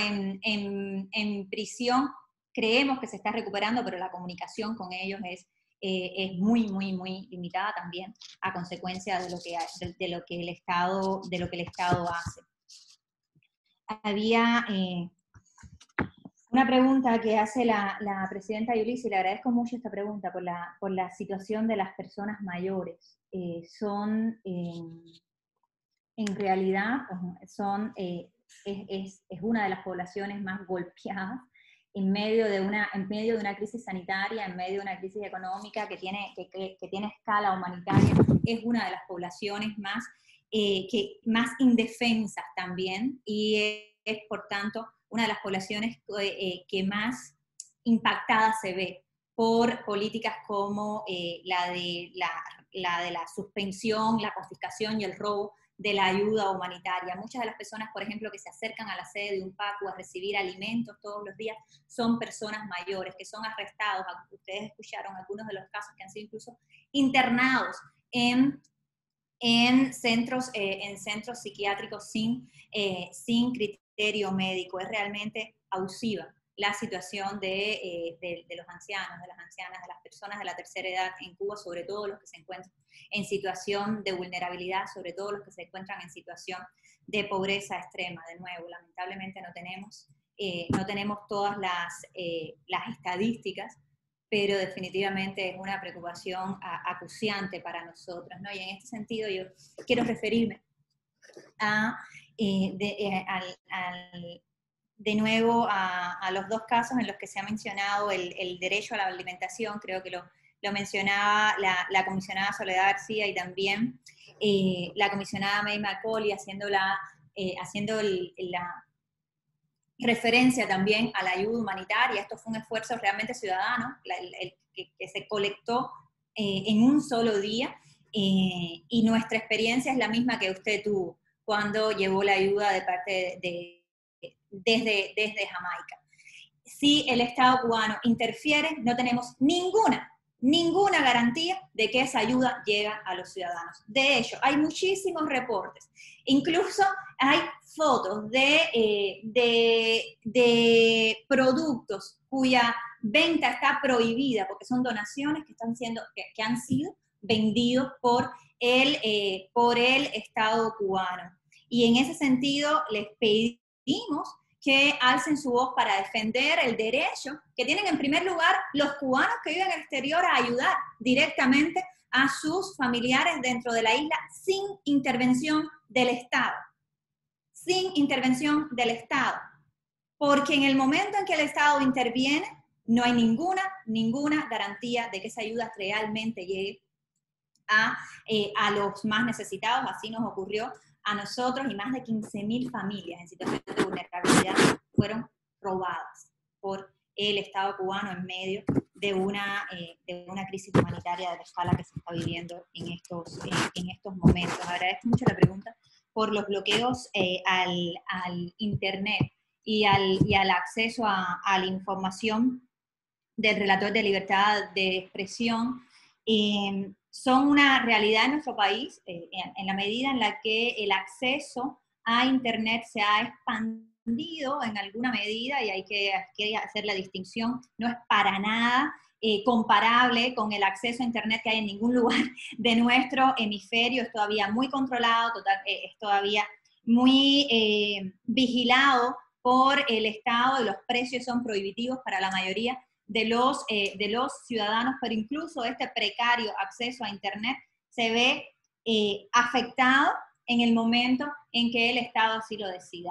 en prisión. Creemos que se está recuperando, pero la comunicación con ellos es muy, muy, muy limitada también a consecuencia de lo que el Estado hace. Había una pregunta que hace la presidenta Yulisa, y le agradezco mucho esta pregunta por la situación de las personas mayores. En realidad, es una de las poblaciones más golpeadas en medio de una crisis sanitaria, en medio de una crisis económica que tiene escala humanitaria. Es una de las poblaciones más indefensas también, y es por tanto una de las poblaciones que más impactada se ve por políticas como la de la suspensión, la confiscación y el robo de la ayuda humanitaria. Muchas de las personas, por ejemplo, que se acercan a la sede de UNPACU a recibir alimentos todos los días, son personas mayores que son arrestados. Ustedes escucharon algunos de los casos que han sido incluso internados en centros psiquiátricos sin criterio médico. Es realmente abusiva la situación de los ancianos, de las ancianas, de las personas de la tercera edad en Cuba, sobre todo los que se encuentran en situación de vulnerabilidad, sobre todo los que se encuentran en situación de pobreza extrema. De nuevo, lamentablemente no tenemos todas las estadísticas, pero definitivamente es una preocupación acuciante para nosotros, ¿no? Y en este sentido yo quiero referirme de nuevo a los dos casos en los que se ha mencionado el derecho a la alimentación. Creo que lo mencionaba la comisionada Soledad García, y también la comisionada May Macaulay haciendo la referencia también a la ayuda humanitaria. Esto fue un esfuerzo realmente ciudadano, que se colectó en un solo día, y nuestra experiencia es la misma que usted tuvo cuando llevó la ayuda desde Jamaica. Si el Estado cubano interfiere, no tenemos ninguna garantía de que esa ayuda llega a los ciudadanos. De hecho, hay muchísimos reportes, incluso hay fotos de productos cuya venta está prohibida porque son donaciones que han sido vendidos por el Estado cubano. Y en ese sentido les pedimos que alcen su voz para defender el derecho que tienen en primer lugar los cubanos que viven en el exterior a ayudar directamente a sus familiares dentro de la isla sin intervención del Estado. Sin intervención del Estado. Porque en el momento en que el Estado interviene, no hay ninguna garantía de que esa ayuda realmente llegue a los más necesitados. Así nos ocurrió a nosotros, y más de 15.000 familias en situación de vulnerabilidad fueron robadas por el Estado cubano en medio de una crisis humanitaria de la escala que se está viviendo en estos momentos. Agradezco mucho la pregunta por los bloqueos al Internet y al acceso a la información del relator de libertad de expresión. Son una realidad en nuestro país, en la medida en la que el acceso a Internet se ha expandido en alguna medida, y hay que hacer la distinción. No es para nada comparable con el acceso a Internet que hay en ningún lugar de nuestro hemisferio. Es todavía muy controlado, es todavía muy vigilado por el Estado, y los precios son prohibitivos para la mayoría de los ciudadanos, pero incluso este precario acceso a Internet se ve afectado en el momento en que el Estado así lo decida.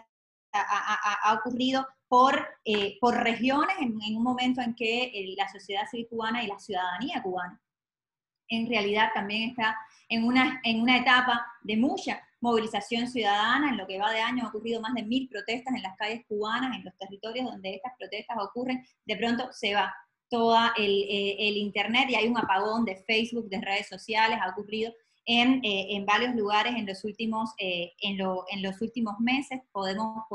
Ha ocurrido por regiones, en un momento en que la sociedad civil cubana y la ciudadanía cubana en realidad también está en una etapa de mucha movilización ciudadana. En lo que va de año ha ocurrido más de 1.000 protestas en las calles cubanas, en los territorios donde estas protestas ocurren. De pronto se va todo el Internet y hay un apagón de Facebook, de redes sociales. Ha ocurrido en varios lugares en los últimos meses. Podemos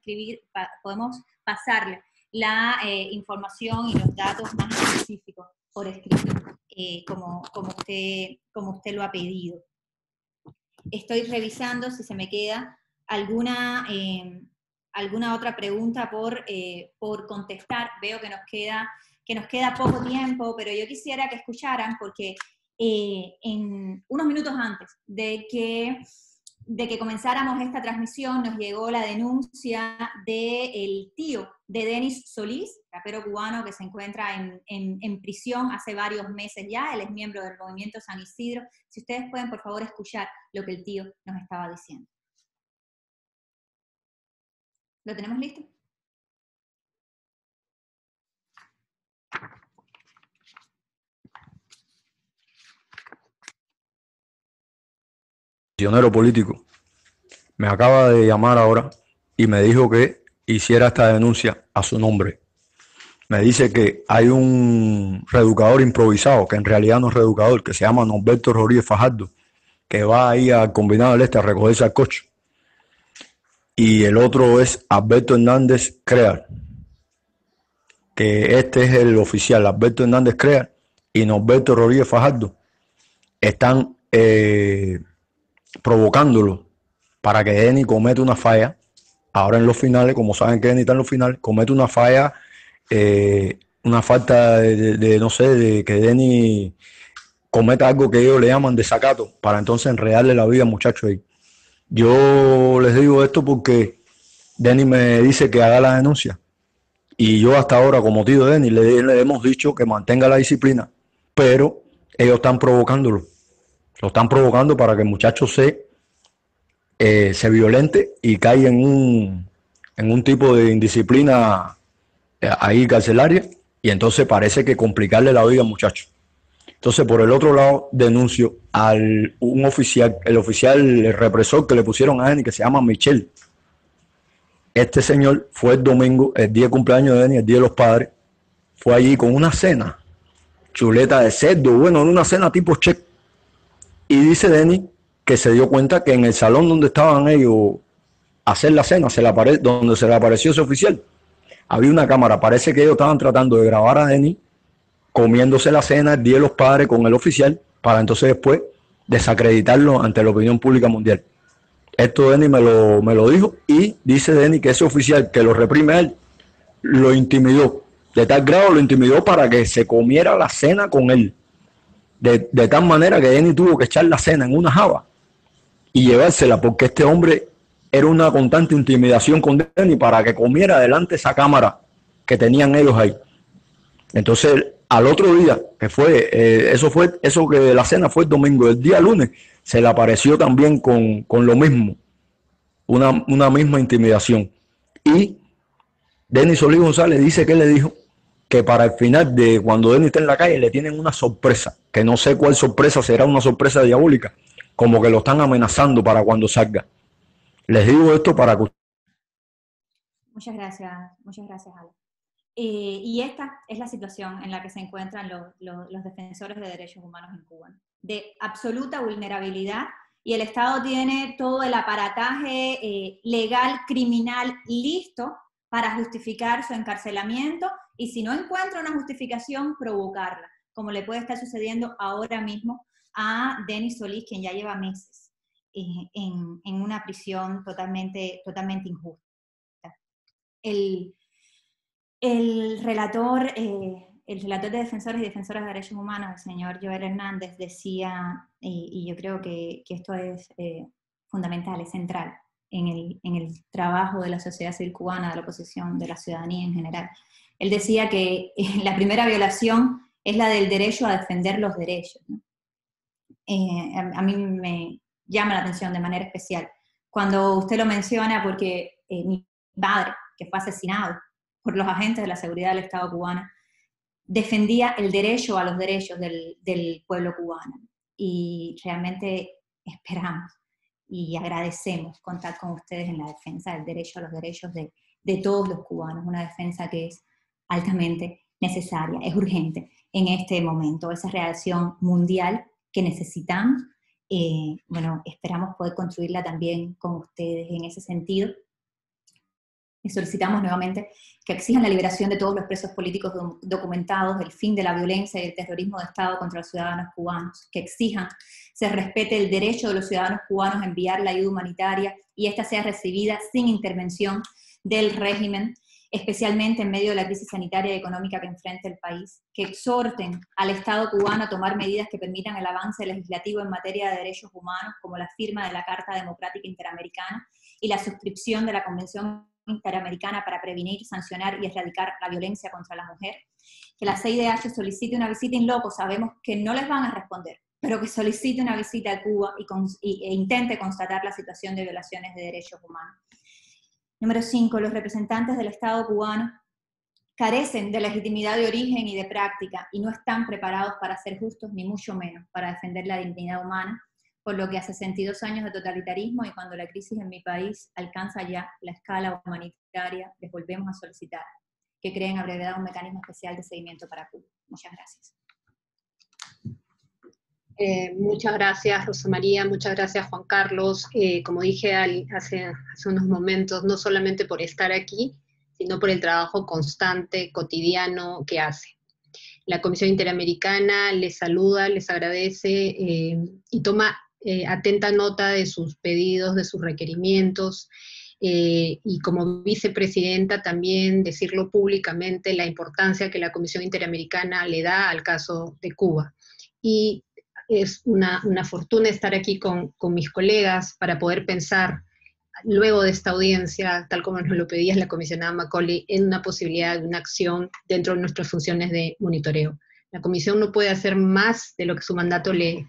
pasarle la información y los datos más específicos por escrito, como usted lo ha pedido. Estoy revisando si se me queda alguna otra pregunta por contestar. Veo que nos queda poco tiempo, pero yo quisiera que escucharan, porque en unos minutos antes de de que comenzáramos esta transmisión nos llegó la denuncia del tío de Denis Solís, rapero cubano que se encuentra en prisión hace varios meses ya. Él es miembro del movimiento San Isidro. Si ustedes pueden, por favor, escuchar lo que el tío nos estaba diciendo. ¿Lo tenemos listo? Prisionero político me acaba de llamar ahora y me dijo que hiciera esta denuncia a su nombre. Me dice que hay un reeducador improvisado, que en realidad no es reeducador, que se llama Norberto Rodríguez Fajardo, que va ahí al Combinado del Este a recogerse al coche. Y el otro es Alberto Hernández Crear, que este es el oficial. Alberto Hernández Crear y Norberto Rodríguez Fajardo están provocándolo para que Denis cometa una falla. Ahora en los finales, como saben que Denis está en los finales, comete una falla, una falta no sé, de que Denis cometa algo que ellos le llaman desacato, para entonces enredarle la vida al muchacho ahí. Yo les digo esto porque Denis me dice que haga la denuncia, y yo hasta ahora, como tío de Denis, le hemos dicho que mantenga la disciplina, pero ellos están provocándolo. Lo están provocando para que el muchacho se violente y caiga en un tipo de indisciplina ahí carcelaria, y entonces parece que complicarle la vida al muchacho. Entonces, por el otro lado, denuncio al un oficial, el represor que le pusieron a Denis, que se llama Michel. Este señor fue el domingo, el día de cumpleaños de Denis, el día de los padres, fue allí con una cena, chuleta de cerdo, bueno, una cena tipo check. Y dice Denis que se dio cuenta que en el salón donde estaban ellos a hacer la cena, donde se le apareció ese oficial, había una cámara. Parece que ellos estaban tratando de grabar a Denis comiéndose la cena el día de los padres con el oficial, para entonces después desacreditarlo ante la opinión pública mundial. Esto Denis me lo dijo, y dice Denis que ese oficial que lo reprime a él, lo intimidó. De tal grado lo intimidó para que se comiera la cena con él. De tal manera que Denis tuvo que echar la cena en una java y llevársela, porque este hombre era una constante intimidación con Denis para que comiera delante esa cámara que tenían ellos ahí. Entonces, al otro día, que fue, eso que la cena fue el domingo, el día lunes, se le apareció también con lo mismo, una misma intimidación. Y Denis Solís González dice que le dijo que para el final de cuando Denis está en la calle le tienen una sorpresa, que no sé cuál sorpresa será, una sorpresa diabólica, como que lo están amenazando para cuando salga. Les digo esto para que... Muchas gracias, Ale. Y esta es la situación en la que se encuentran los defensores de derechos humanos en Cuba, de absoluta vulnerabilidad, y el Estado tiene todo el aparataje legal, criminal listo para justificar su encarcelamiento, y si no encuentra una justificación, provocarla, como le puede estar sucediendo ahora mismo a Denis Solís, quien ya lleva meses en una prisión totalmente injusta. El relator de Defensores y Defensoras de Derechos Humanos, el señor Joel Hernández, decía, y yo creo que esto es fundamental, es central en el trabajo de la sociedad civil cubana, de la oposición, de la ciudadanía en general. Él decía que la primera violación es la del derecho a defender los derechos, ¿no? A mí me llama la atención de manera especial cuando usted lo menciona, porque mi padre, que fue asesinado por los agentes de la seguridad del Estado cubano, defendía el derecho a los derechos del pueblo cubano. Y realmente esperamos y agradecemos contar con ustedes en la defensa del derecho a los derechos de todos los cubanos, una defensa que es altamente necesaria, es urgente en este momento, esa reacción mundial que necesitamos. Bueno, esperamos poder construirla también con ustedes en ese sentido. Y solicitamos nuevamente que exijan la liberación de todos los presos políticos documentados, el fin de la violencia y el terrorismo de Estado contra los ciudadanos cubanos, que exijan se respete el derecho de los ciudadanos cubanos a enviar la ayuda humanitaria y esta sea recibida sin intervención del régimen, especialmente en medio de la crisis sanitaria y económica que enfrenta el país, que exhorten al Estado cubano a tomar medidas que permitan el avance legislativo en materia de derechos humanos, como la firma de la Carta Democrática Interamericana y la suscripción de la Convención Interamericana para prevenir, sancionar y erradicar la violencia contra la mujer, que la CIDH solicite una visita in loco, sabemos que no les van a responder, pero que solicite una visita a Cuba e intente constatar la situación de violaciones de derechos humanos. Número 5, los representantes del Estado cubano carecen de legitimidad de origen y de práctica y no están preparados para ser justos, ni mucho menos para defender la dignidad humana, por lo que a 62 años de totalitarismo y cuando la crisis en mi país alcanza ya la escala humanitaria, les volvemos a solicitar que creen a brevedad un mecanismo especial de seguimiento para Cuba. Muchas gracias. Muchas gracias, Rosa María, muchas gracias, Juan Carlos. Como dije hace unos momentos, no solamente por estar aquí, sino por el trabajo constante, cotidiano que hace. La Comisión Interamericana les saluda, les agradece y toma atenta nota de sus pedidos, de sus requerimientos, y como vicepresidenta también decirlo públicamente la importancia que la Comisión Interamericana le da al caso de Cuba. Y es una fortuna estar aquí con mis colegas para poder pensar, luego de esta audiencia, tal como nos lo pedía la comisionada Macaulay, en una posibilidad de una acción dentro de nuestras funciones de monitoreo. La Comisión no puede hacer más de lo que su mandato le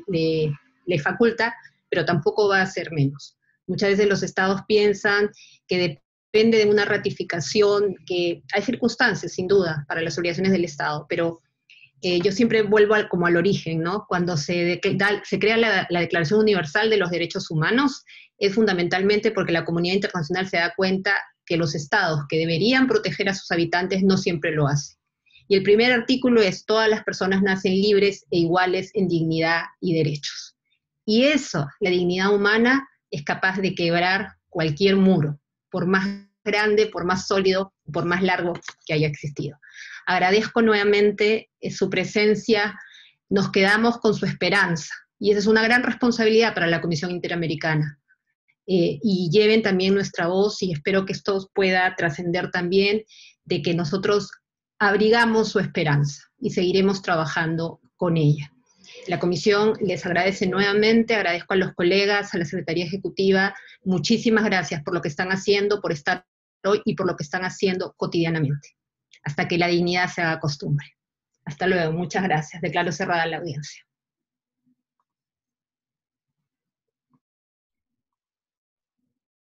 faculta, pero tampoco va a hacer menos. Muchas veces los estados piensan que depende de una ratificación, que hay circunstancias, sin duda, para las obligaciones del Estado, pero yo siempre vuelvo como al origen, ¿no? Cuando se crea la Declaración Universal de los Derechos Humanos, es fundamentalmente porque la comunidad internacional se da cuenta que los estados que deberían proteger a sus habitantes no siempre lo hacen. Y el primer artículo es: todas las personas nacen libres e iguales en dignidad y derechos. Y eso, la dignidad humana, es capaz de quebrar cualquier muro, por más grande, por más sólido, por más largo que haya existido. Agradezco nuevamente su presencia, nos quedamos con su esperanza, y esa es una gran responsabilidad para la Comisión Interamericana. Y lleven también nuestra voz, y espero que esto pueda trascender también, de que nosotros abrigamos su esperanza, y seguiremos trabajando con ella. La Comisión les agradece nuevamente, agradezco a los colegas, a la Secretaría Ejecutiva, muchísimas gracias por lo que están haciendo, por estar hoy y por lo que están haciendo cotidianamente, hasta que la dignidad se haga costumbre. Hasta luego, muchas gracias. Declaro cerrada la audiencia.